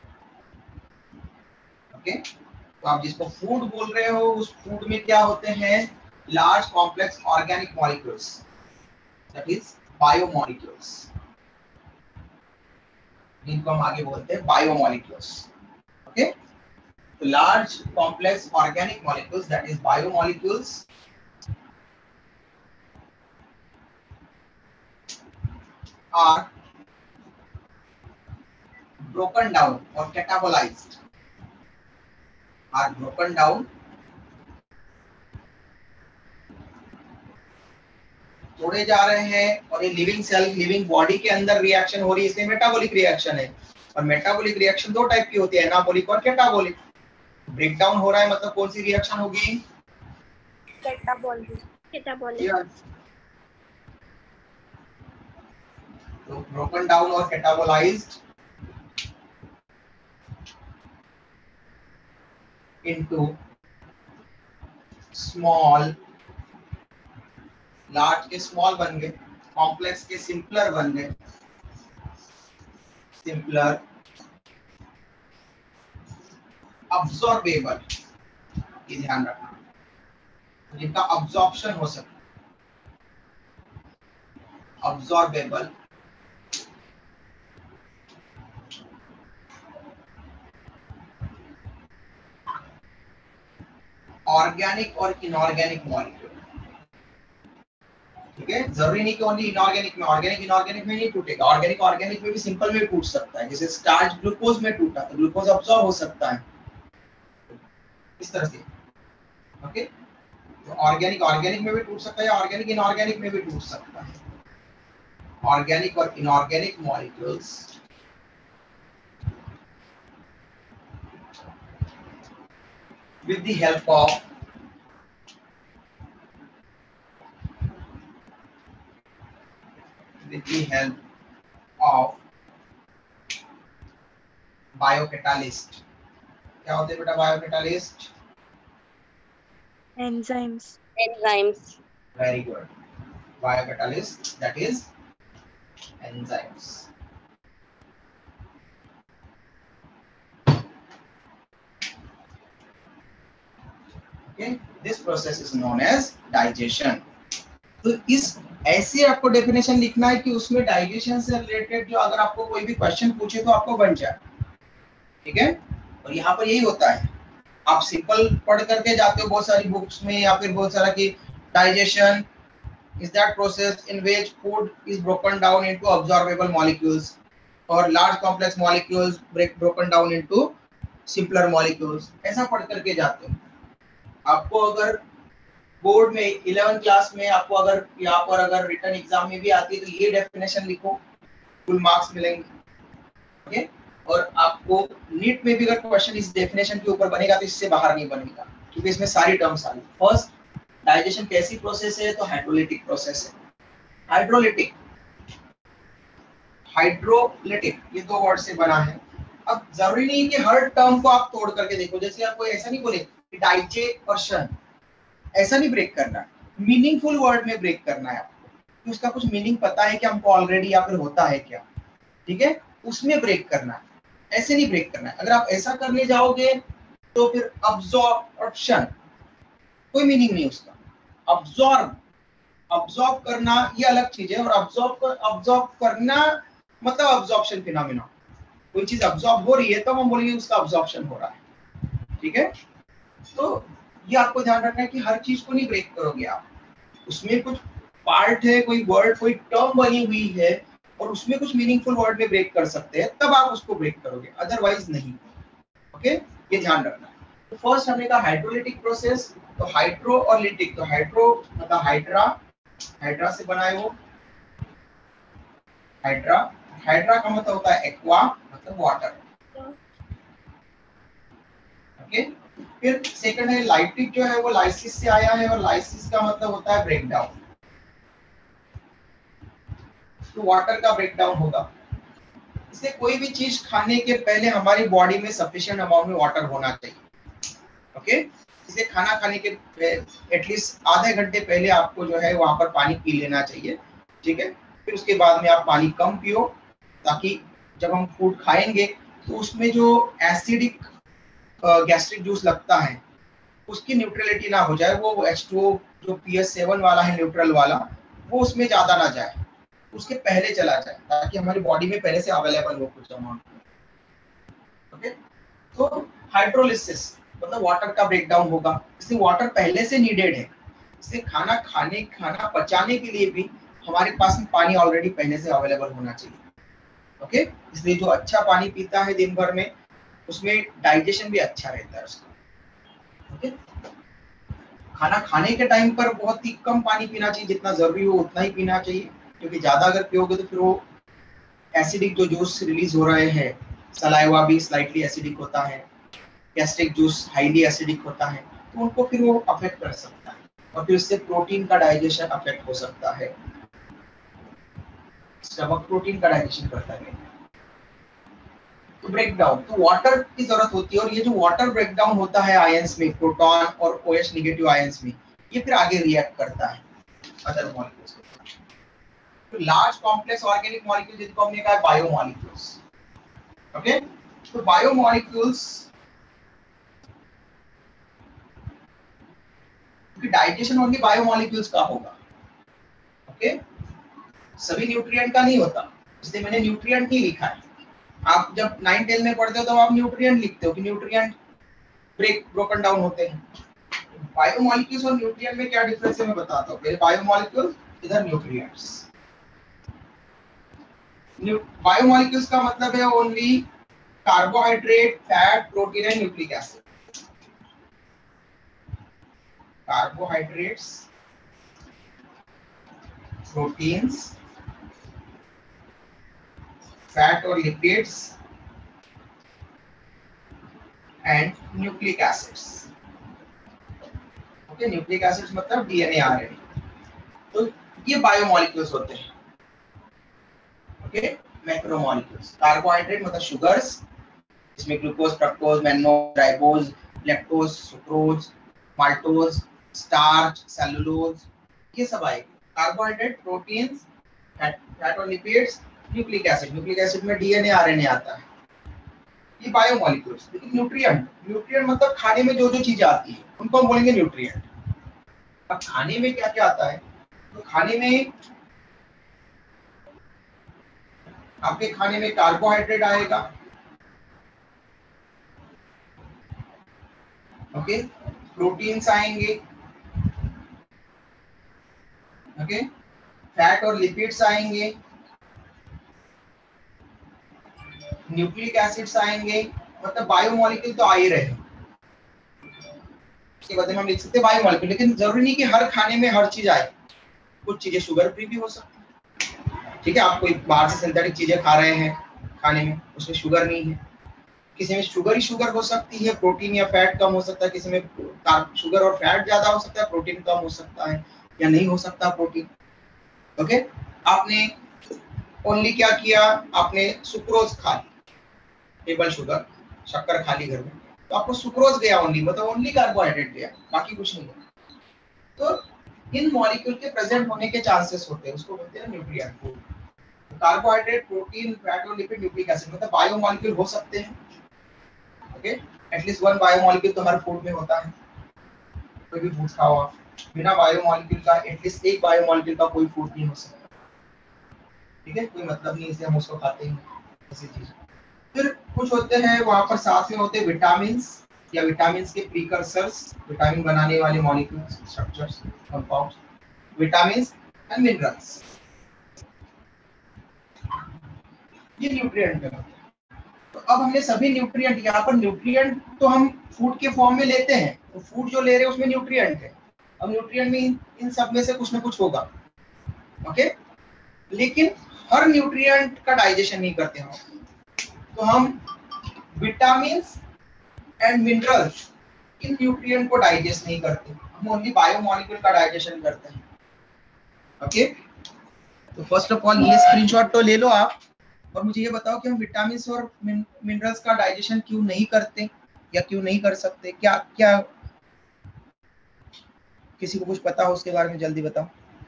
Okay, तो आप जिसको फूड बोल रहे हो उस फूड में क्या होते हैं, large complex organic molecules, that is biomolecules, इनको हम आगे बोलते हैं बायोमॉलिक्यूल्स। ओके, तो large complex organic molecules that is biomolecules are broken down or catabolized are broken down तोड़े जा रहे हैं, और ये लिविंग सेल लिविंग बॉडी के अंदर रिएक्शन हो रही है, इसमें मेटाबॉलिक रिएक्शन है। और मेटाबॉलिक रिएक्शन दो टाइप की होती है, एनाबॉलिक और कैटाबॉलिक। ब्रेक डाउन हो रहा है मतलब कौन सी रिएक्शन होगी, कैटाबॉलिक। कैटाबॉलिक। तो ब्रोकन डाउन और कैटाबोलाइज्ड इनटू स्मॉल, लार्ज के स्मॉल बन गए, कॉम्प्लेक्स के सिंपलर बन गए, सिंपलर अब्सॉर्बेबल, ये ध्यान रखना, जिनका अब्सॉर्प्शन हो सके, अब्सॉर्बेबल ऑर्गेनिक और इनऑर्गेनिक मॉलिक्यूल। ठीक है, जरूरी नहीं कि ओनली इनऑर्गेनिक में, ऑर्गेनिक इनऑर्गेनिक में नहीं टूटेगा, ऑर्गेनिक ऑर्गेनिक में भी सिंपल में टूट सकता है। जैसे स्टार्च ग्लूकोज में टूटा तो ग्लूकोज अब्सॉर्ब हो सकता है, इस तरह से। ओके, तो ऑर्गेनिक ऑर्गेनिक में भी टूट सकता है, ऑर्गेनिक इनऑर्गेनिक में भी टूट सकता है। ऑर्गेनिक और inorganic molecules with the help of with the help of biocatalyst. क्या होते हैं बेटा biocatalyst? Enzymes. Enzymes. Very good, biocatalyst that is enzymes. Okay, this process is known as digestion। तो इस ऐसे आपको डेफिनेशन लिखना है कि उसमें डाइजेशन से रिलेटेड जो अगर आपको कोई भी क्वेश्चन पूछे तो आपको बन जाए। ठीक है, और यहाँ पर यही होता है, आप सिंपल पढ़ करके जाते हो बहुत सारी बुक्स में या फिर बहुत सारा कि digestion is that process in which food is broken down into absorbable molecules or large complex molecules break broken down into simpler molecules। ऐसा पढ़ करके जाते हो। आपको अगर बोर्ड में इलेवेंथ क्लास में आपको अगर यहाँ पर अगर रिटर्न एग्जाम में भी आती है तो ये डेफिनेशन लिखो, फुल मार्क्स मिलेंगे। ओके, और आपको नीट में भी अगर क्वेश्चन इस डेफिनेशन के ऊपर बनेगा तो इससे बाहर नहीं बनेगा, क्योंकि इसमें सारी टर्म्स आ रही। फर्स्ट, डाइजेशन कैसी प्रोसेस है, तो हाइड्रोलिटिक प्रोसेस है। हाइड्रोलिटिक हाइड्रोलिटिक ये दो वर्ड से बना है। अब जरूरी नहीं कि हर टर्म को आप तोड़ करके देखो, जैसे आपको ऐसा नहीं बोले डाइजेशन, ऐसा नहीं ब्रेक करना, मीनिंगफुल वर्ड में ब्रेक करना है आपको, कि उसका कुछ मीनिंग पता है कि हमको ऑलरेडी या फिर होता है क्या। ठीक है, उसमें ब्रेक करना है, ऐसे नहीं ब्रेक करना है। अगर आप ऐसा करने जाओगे तो फिर अब्जॉर्प्शन, कोई मीनिंग नहीं उसका। अब्जॉर्ब, अब्जॉर्ब करना ये अलग चीज है, और अब्जॉर्ब कर, अब्जॉर्ब करना मतलब अब्जॉर्प्शन फिनोमेना। कोई चीज अब्जॉर्ब हो रही है तो हम बोलेंगे उसका अब्जॉर्प्शन हो रहा है, ठीक है। तो ये आपको ध्यान रखना है कि हर चीज को नहीं ब्रेक करोगे आप, उसमें कुछ पार्ट है, कोई वर्ड, कोई टर्म बनी हुई है और उसमें कुछ मीनिंगफुल वर्ड में ब्रेक कर सकते हैं, तब आप उसको ब्रेक करोगे, अदरवाइज नहीं। ओके, ये ध्यान रखना है। तो फर्स्ट हमने कहा हाइड्रोलिटिक प्रोसेस, तो हाइड्रो और लिटिक, तो हाइड्रो मतलब हाइड्रा, हाइड्रा से बनाए वो हाइड्रा, हाइड्रा का मतलब होता है एक्वा, मतलब वाटर। ओके, फिर सेकंड है लाइटिक, जो है वो लाइसिस से आया है, और लाइसिस का मतलब होता है ब्रेकडाउन, तो वाटर का ब्रेकडाउन होगा। इसलिए कोई भी चीज खाने के पहले हमारी बॉडी में सफिशिएंट अमाउंट में वाटर होना चाहिए। ओके, इसलिए खाना खाने के एटलीस्ट आधे घंटे पहले आपको जो है वहां पर पानी पी लेना चाहिए, ठीक है। फिर उसके बाद में आप पानी कम पियो, ताकि जब हम फूड खाएंगे तो उसमें जो एसिडिक गैस्ट्रिक जूस लगता है उसकी न्यूट्रलिटी ना हो जाए, वो एच टू ओ जो पी एच सेवन वाला है न्यूट्रल वाला, वो उसमें ज्यादा ना जाए, उसके पहले चला जाए, ताकि हमारी बॉडी में पहले से अवेलेबल हो कुछ अमाउंट। ओके, तो हाइड्रोलिसिस मतलब वाटर का ब्रेकडाउन होगा, इसलिए वाटर पहले से नीडेड है, इसलिए खाना खाने खाना पचाने के लिए भी हमारे पास में पानी ऑलरेडी पहले से अवेलेबल होना चाहिए। ओके, इसलिए जो अच्छा पानी पीता है दिन भर में, उसमें डाइजेशन भी अच्छा रहता है उसका। ओके, खाना खाने के टाइम पर बहुत ही कम पानी पीना चाहिए, जितना जरूरी हो उतना ही पीना चाहिए, क्योंकि ज्यादा अगर पियोगे तो फिर वो एसिडिक जो जूस रिलीज हो रहे हैं, सलाइवा भी स्लाइटली एसिडिक होता है, गैस्ट्रिक जूस हाईली एसिडिक होता है, तो उनको फिर वो अफेक्ट कर सकता है, और फिर उससे प्रोटीन का डाइजेशन अफेक्ट हो सकता है। स्टमक प्रोटीन का डाइजेशन करता है। तो ब्रेकडाउन, तो वाटर की जरूरत होती है, और ये जो वाटर ब्रेकडाउन होता है आयंस में, प्रोटॉन और ओएच नेगेटिव आयंस में, ये फिर आगे रिएक्ट करता है अदर मॉलिक्यूल्स के साथ। तो लार्ज कॉम्प्लेक्स ऑर्गेनिक मॉलिक्यूल जिनको हमने कहा बायो मॉलिक्यूल्स। ओके, तो bio molecules digestion only bio molecules का होगा। ओके, सभी न्यूट्रिएंट का नहीं होता, इसलिए मैंने न्यूट्रिएंट ही लिखा है। आप जब नाइन टेन में पढ़ते हो तो आप न्यूट्रिएंट लिखते हो कि न्यूट्रिएंट ब्रेक ब्रोकन डाउन होते हैं। बायो मॉलिक्यूल्स और न्यूट्रिएंट में क्या डिफरेंस है मैं बताता हूँ। बायो मॉलिक्यूल, इधर न्यूट्रिएंट्स। बायो मॉलिक्यूल्स का मतलब है only carbohydrate, fat, protein and nucleic acid. Carbohydrates, proteins, fat और lipids and nucleic acids. Okay, nucleic acids मतलब डीएनए, आरएनए। तो ये बायोमॉलिक्यूल्स होते हैं। ओके, मैक्रोमॉलिक्यूल्स, कार्बोहाइड्रेट मतलब शुगर्स, इसमें glucose, fructose, mannose, ribose, lactose, sucrose, maltose, starch, cellulose, ये सब आएंगे। कार्बोहाइड्रेट, प्रोटीन्स, फैट और lipids, nucleic acid, nucleic acid में डीएनए, आरएनए आता है, ये बायोमॉलिक्यूल्स। लेकिन न्यूट्रिएंट, न्यूट्रिएंट मतलब खाने में जो जो चीजें आती है उनको हम बोलेंगे न्यूट्रिएंट। अब खाने में क्या क्या आता है, तो खाने में आपके खाने में कार्बोहाइड्रेट आएगा, ओके, प्रोटीन्स आएंगे, ओके, फैट और लिपिड्स आएंगे, न्यूक्लिक एसिड्स आएंगे, मतलब बायोमॉलिक्यूल तो आ ही रहे। इसके बाद हम लिख सकते हैं बायोमॉलिक्यूल, लेकिन जरूरी नहीं कि हर खाने में हर चीज आए, कुछ चीजें शुगर फ्री भी हो सकती है। ठीक है, आप कोई बाहर से सिंथेटिक चीजें खा रहे हैं खाने में, उसमें शुगर नहीं है, किसी में शुगर ही शुगर हो सकती है, प्रोटीन या फैट कम हो सकता है, किसी में शुगर और फैट ज्यादा हो सकता है, प्रोटीन कम हो सकता है या नहीं हो सकता प्रोटीन। ओके, आपने ओनली क्या किया, आपने सुक्रोज खा ली, टेबल शुगर, शक्कर खा ली घर में, तो आपको सुक्रोज गया ओनली, मतलब ओनली कार्बोहाइड्रेट गया, बाकी कुछ नहीं गया। तो इन मॉलिक्यूल के प्रेजेंट होने के चांसेस होते हैं, उसको बोलते हैं nutrient food. Carbohydrate, protein, fat और लिपिड, न्यूक्लिक एसिड, मतलब बायोमोलिक्यूल हो सकते हैं। ओके, एटलीस्ट वन बायोमोलिक्यूल तो हर फूड में होता है। कोई भी फूड खाओ आप, बिना बायोमोलिक्यूल का एटलीस्ट एक बायोमोलिक्यूल का कोई फूड नहीं हो सकता। ठीक है, कोई मतलब नहीं इसलिए हम उसको खाते ही ऐसी चीज। फिर कुछ होते हैं वहां पर साथ में होते हैं विटामिन या विटामिन के प्रीकर्सर्स, विटामिन बनाने वाले molecules, structures, compounds, vitamin and minerals, ये न्यूट्रिएंट है। तो अब हमने सभी न्यूट्रिएंट, यहाँ पर न्यूट्रिएंट तो हम फूड के फॉर्म में लेते हैं, तो फूड जो ले रहे हैं उसमें न्यूट्रिएंट है। अब न्यूट्रिएंट में इन, इन सब में से कुछ ना कुछ होगा। ओके, लेकिन हर न्यूट्रिएंट का डाइजेशन नहीं करते हम, तो हम विटामिन एंड मिनरल्स इन न्यूट्रिएंट को डाइजेस्ट नहीं करते, हम ओनली बायोमोलिक्यूल का डाइजेशन करते हैं। ओके, तो फर्स्ट ऑफ ऑल ये स्क्रीनशॉट तो ले लो आप, और मुझे ये बताओ कि हम विटामिन और मिनरल्स का डाइजेशन क्यों नहीं करते या क्यों नहीं कर सकते? क्या क्या किसी को कुछ पता हो उसके बारे में जल्दी बताओ।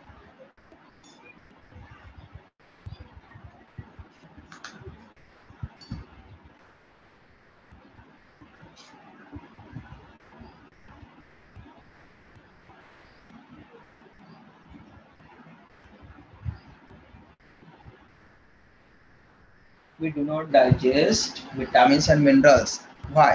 We do not digest vitamins and minerals. Why?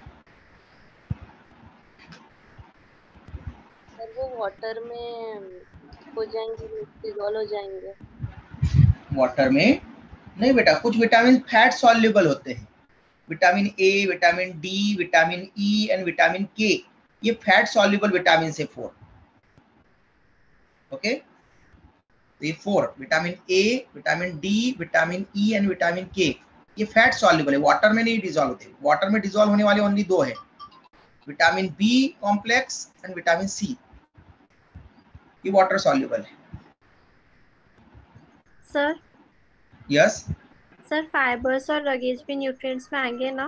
Sir वो वाटर में हो जाएंगे, डिसॉल्व हो जाएंगे। वाटर में नहीं बेटा, कुछ विटामिन फैट सॉल्युबल होते हैं। Vitamin A, vitamin D, vitamin E and vitamin K, ये फैट सॉल्युबल विटामिन से फोर। ओके, तो ये four, vitamin A, vitamin D, vitamin E and vitamin K, ये फैट सॉल्युबल है, वाटर में नहीं डिसॉल्व होते। वाटर में डिसॉल्व होने वाले ओनली दो है, vitamin B complex and vitamin C, ये वाटर सॉल्युबल है। सर यस सर फाइबर्स और रगेज भी न्यूट्रिएंट्स में आएंगे ना?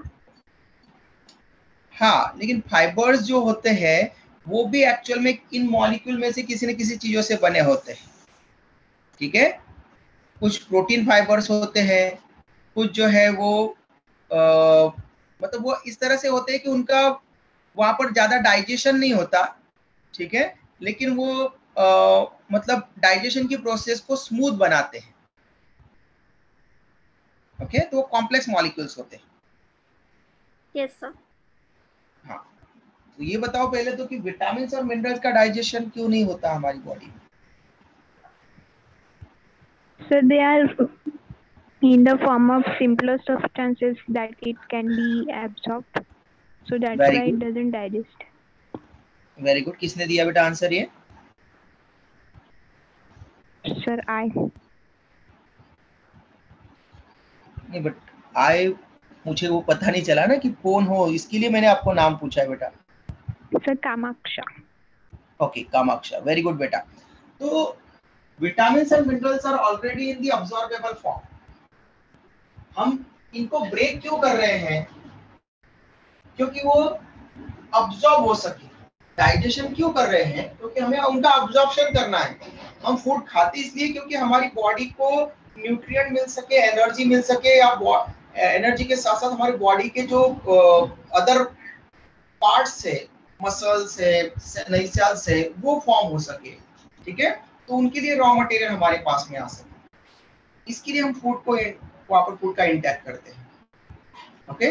हाँ, लेकिन फाइबर्स जो होते हैं वो भी एक्चुअल में इन मॉलिक्यूल में से किसी न किसी चीजों से बने होते हैं। ठीक है, कुछ प्रोटीन फाइबर्स होते हैं, कुछ जो है वो आ, मतलब वो इस तरह से होते हैं कि उनका वहां पर ज्यादा डाइजेशन नहीं होता। ठीक है, लेकिन वो आ, मतलब डाइजेशन की प्रोसेस को स्मूथ बनाते हैं। ओके, तो वो कॉम्प्लेक्स मॉलिक्यूल्स होते हैं। Yes sir. हाँ, तो ये बताओ पहले तो कि विटामिन और मिनरल्स का डाइजेशन क्यों नहीं होता हमारी बॉडी में? So they are in the form of simpler substances that it can be absorbed. So that's Very why good. it doesn't digest. Very good, किसने दिया बेटा आंसर ये? Sir, I. नहीं बट आई, मुझे वो पता नहीं चला ना कि कौन हो, इसके लिए मैंने आपको नाम पूछा है बेटा। Sir, Kamaksha. ओके, कामाक्षा, वेरी गुड बेटा। तो vitamins and minerals are already in the absorbable form. हम इनको ब्रेक क्यों कर रहे हैं? क्योंकि वो अब्सॉर्ब हो सके। डाइजेशन क्यों कर रहे हैं? क्योंकि हमें उनका अब्सॉर्प्शन करना है। हम फूड खाते इसलिए क्योंकि हमारी बॉडी को न्यूट्रिएंट मिल सके, एनर्जी मिल सके, या एनर्जी के साथ साथ हमारी बॉडी के जो अदर पार्ट्स है, मसल्स है, नई सेल्स है, वो फॉर्म हो सके। ठीक है, तो उनके लिए रॉ मटेरियल हमारे पास में आ सके, इसके लिए हम फूड को वहां पर फूड का इंटेक करते हैं। ओके,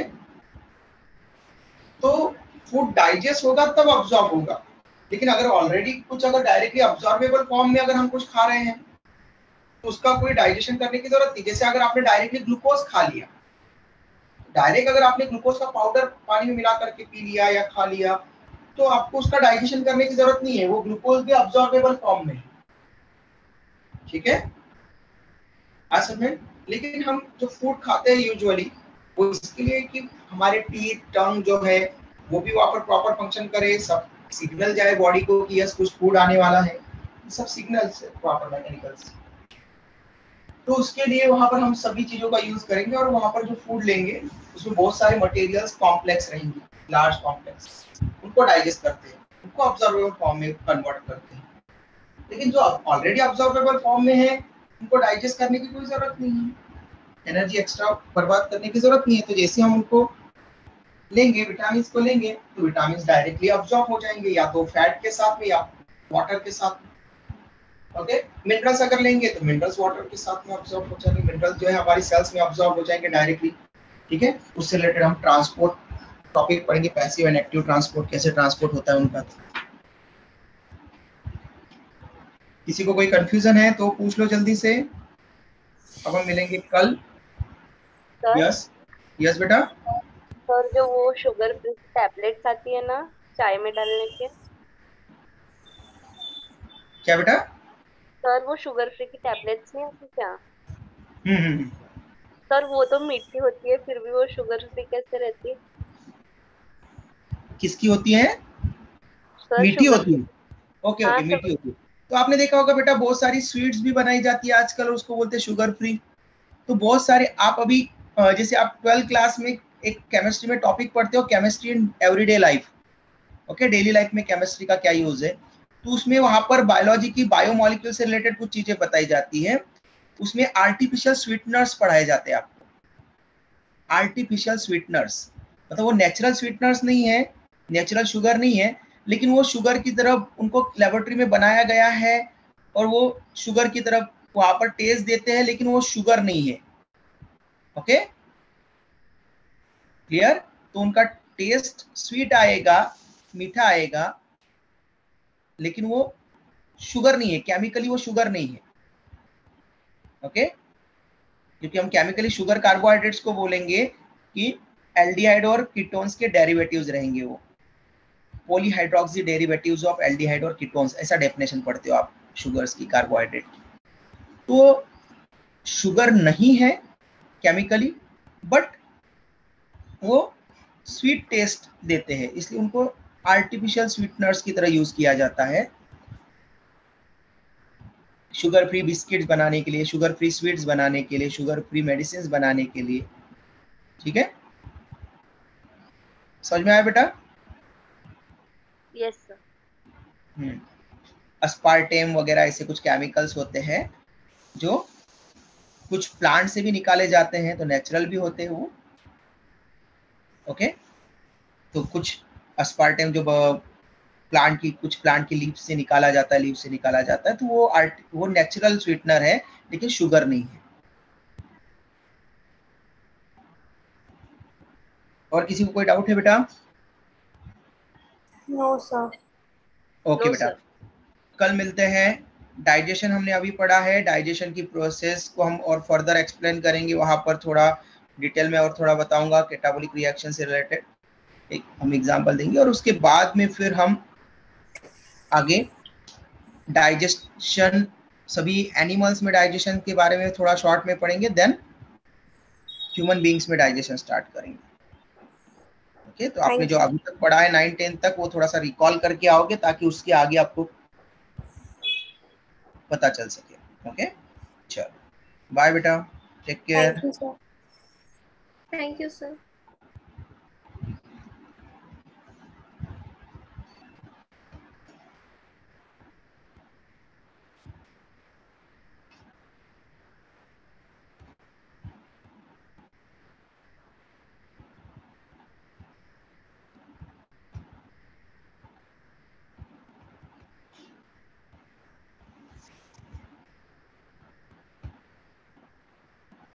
तो फूड डाइजेस्ट होगा तब अब्सॉर्ब होगा। लेकिन अगर ऑलरेडी कुछ अगर डायरेक्टली अब्सॉर्बेबल फॉर्म में अगर हम कुछ खा रहे हैं तो उसका कोई डाइजेशन करने की जरूरत नहीं। जैसे अगर आपने डायरेक्टली ग्लूकोज खा लिया, डायरेक्ट अगर आपने ग्लूकोज का पाउडर पानी में मिला करके पी लिया या खा लिया, तो आपको उसका डाइजेशन करने की जरूरत नहीं है, वो ग्लूकोज भी अब्सॉर्बेबल फॉर्म में है। ठीक है, ऐसा में। लेकिन हम जो फूड खाते हैं यूजुअली, वो इसके लिए कि हमारे टीथ, टंग जो है वो भी वहां पर प्रॉपर फंक्शन करे, सब सिग्नल जाए बॉडी को कि यस कुछ फूड आने वाला है, सब सिग्नल्स प्रॉपर मैकेनिकल्स। तो उसके लिए वहां पर हम सभी चीजों का यूज करेंगे, और वहां पर जो फूड लेंगे उसमें बहुत सारे मटेरियल्स कॉम्प्लेक्स रहेंगे, लार्ज कॉम्प्लेक्स, उनको डाइजेस्ट करते हैं, उनको ऑब्जर्वेबल फॉर्म में कन्वर्ट करते हैं। लेकिन जो ऑलरेडी ऑब्जर्वेबल फॉर्म में है उनको डाइजेस्ट करने की कोई जरूरत नहीं है, एनर्जी एक्स्ट्रा बर्बाद करने की जरूरत नहीं है। तो जैसे हम उनको लेंगे, विटामिन को लेंगे, तो विटामिन डायरेक्टली अब्सॉर्ब हो जाएंगे, या तो फैट के साथ में या वाटर के साथ में। ओके, मिनरल्स अगर लेंगे तो मिनरल्स वाटर के साथ में अब्सॉर्ब हो जाएंगे, मिनरल्स जो है हमारी सेल्स में अब्सॉर्ब हो जाएंगे डायरेक्टली। ठीक है, उससे रिलेटेड हम ट्रांसपोर्ट टॉपिक पढ़ेंगे, पैसिव एंड एक्टिव ट्रांसपोर्ट कैसे ट्रांसपोर्ट होता है उनका। किसी को कोई कंफ्यूजन है तो पूछ लो जल्दी से। अब हम मिलेंगे कल। सर यस यस बेटा। सर जो वो शुगर फ्री टैबलेट्स आती है ना चाय में डालने के, क्या बेटा? सर वो शुगर फ्री की टैबलेट्स नहीं आती क्या? हम्म हम्म सर वो तो मीठी होती है, फिर भी वो शुगर फ्री कैसे रहती है? किसकी होती है? सर मीठी शुगर होती है। ओके हाँ ओके, सर। मीठी होती है। तो आपने देखा होगा बेटा, बहुत सारी स्वीट्स भी बनाई जाती है आजकल, उसको बोलते हैं शुगर फ्री। तो बहुत सारे आप अभी अ, जैसे आप ट्वेल्थ क्लास में एक केमिस्ट्री में टॉपिक पढ़ते हो, chemistry in everyday life. Okay, daily life में केमिस्ट्री का क्या यूज है, तो उसमें वहां पर बायोलॉजी की बायोमोलिक्यूल से रिलेटेड कुछ चीजें बताई जाती है। उसमें आर्टिफिशियल स्वीटनर्स पढ़ाए जाते हैं आपको। आर्टिफिशियल स्वीटनर्स मतलब वो नेचुरल स्वीटनर्स नहीं है, नेचुरल शुगर नहीं है, लेकिन वो शुगर की तरफ उनको लेबोरेटरी में बनाया गया है, और वो शुगर की तरफ वहां पर टेस्ट देते हैं, लेकिन वो शुगर नहीं है। Okay clear? तो उनका टेस्ट स्वीट आएगा, मीठा आएगा, लेकिन वो शुगर नहीं है, केमिकली वो शुगर नहीं है। ओके, क्योंकि हम केमिकली शुगर कार्बोहाइड्रेट्स को बोलेंगे कि एल्डिहाइड और कीटोन्स के डेरिवेटिव्स रहेंगे, वो पॉलीहाइड्रोक्सी डेरिवेटिव्स ऑफ एल्डिहाइड और कीटोन्स, ऐसा डेफिनेशन पढ़ते हो आप शुगर्स की, कार्बोहाइड्रेट। तो शुगर नहीं है केमिकली, बट वो स्वीट टेस्ट देते हैं, इसलिए उनको आर्टिफिशियल स्वीटनर्स की तरह यूज किया जाता है, शुगर फ्री बिस्किट्स बनाने के लिए, शुगर फ्री स्वीट्स बनाने के लिए, शुगर फ्री मेडिसिन बनाने के लिए। ठीक है, समझ में आया बेटा? Yes sir. हम्म अस्पार्टेम वगैरह ऐसे कुछ केमिकल्स होते हैं जो कुछ प्लांट से भी निकाले जाते हैं, तो नेचुरल भी होते हैं वो। ओके, तो कुछ अस्पार्टेम जो प्लांट की, कुछ प्लांट की लीफ से निकाला जाता है, लीफ से निकाला जाता है, तो वो आर्ट वो नेचुरल स्वीटनर है, लेकिन शुगर नहीं है। और किसी को कोई डाउट है बेटा? No sir. ओके नो बेटा, सर। कल मिलते हैं। डाइजेशन हमने अभी पढ़ा है, डाइजेशन की प्रोसेस को हम और फर्दर एक्सप्लेन करेंगे, वहां पर थोड़ा डिटेल में और थोड़ा बताऊंगा कैटाबॉलिक रिएक्शन से रिलेटेड, एक हम एग्जांपल देंगे, और उसके बाद में फिर हम आगे डाइजेशन, सभी एनिमल्स में डाइजेशन के बारे में थोड़ा शॉर्ट में पढ़ेंगे, देन ह्यूमन बीइंग्स में डाइजेशन स्टार्ट करेंगे। ओके, तो आपने जो अभी तक पढ़ा है नाइन टेन तक, वो थोड़ा सा रिकॉल करके आओगे, ताकि उसके आगे आपको पता चल सके। ओके, चलो बाय बेटा, take care. Thank you sir. Thank you sir.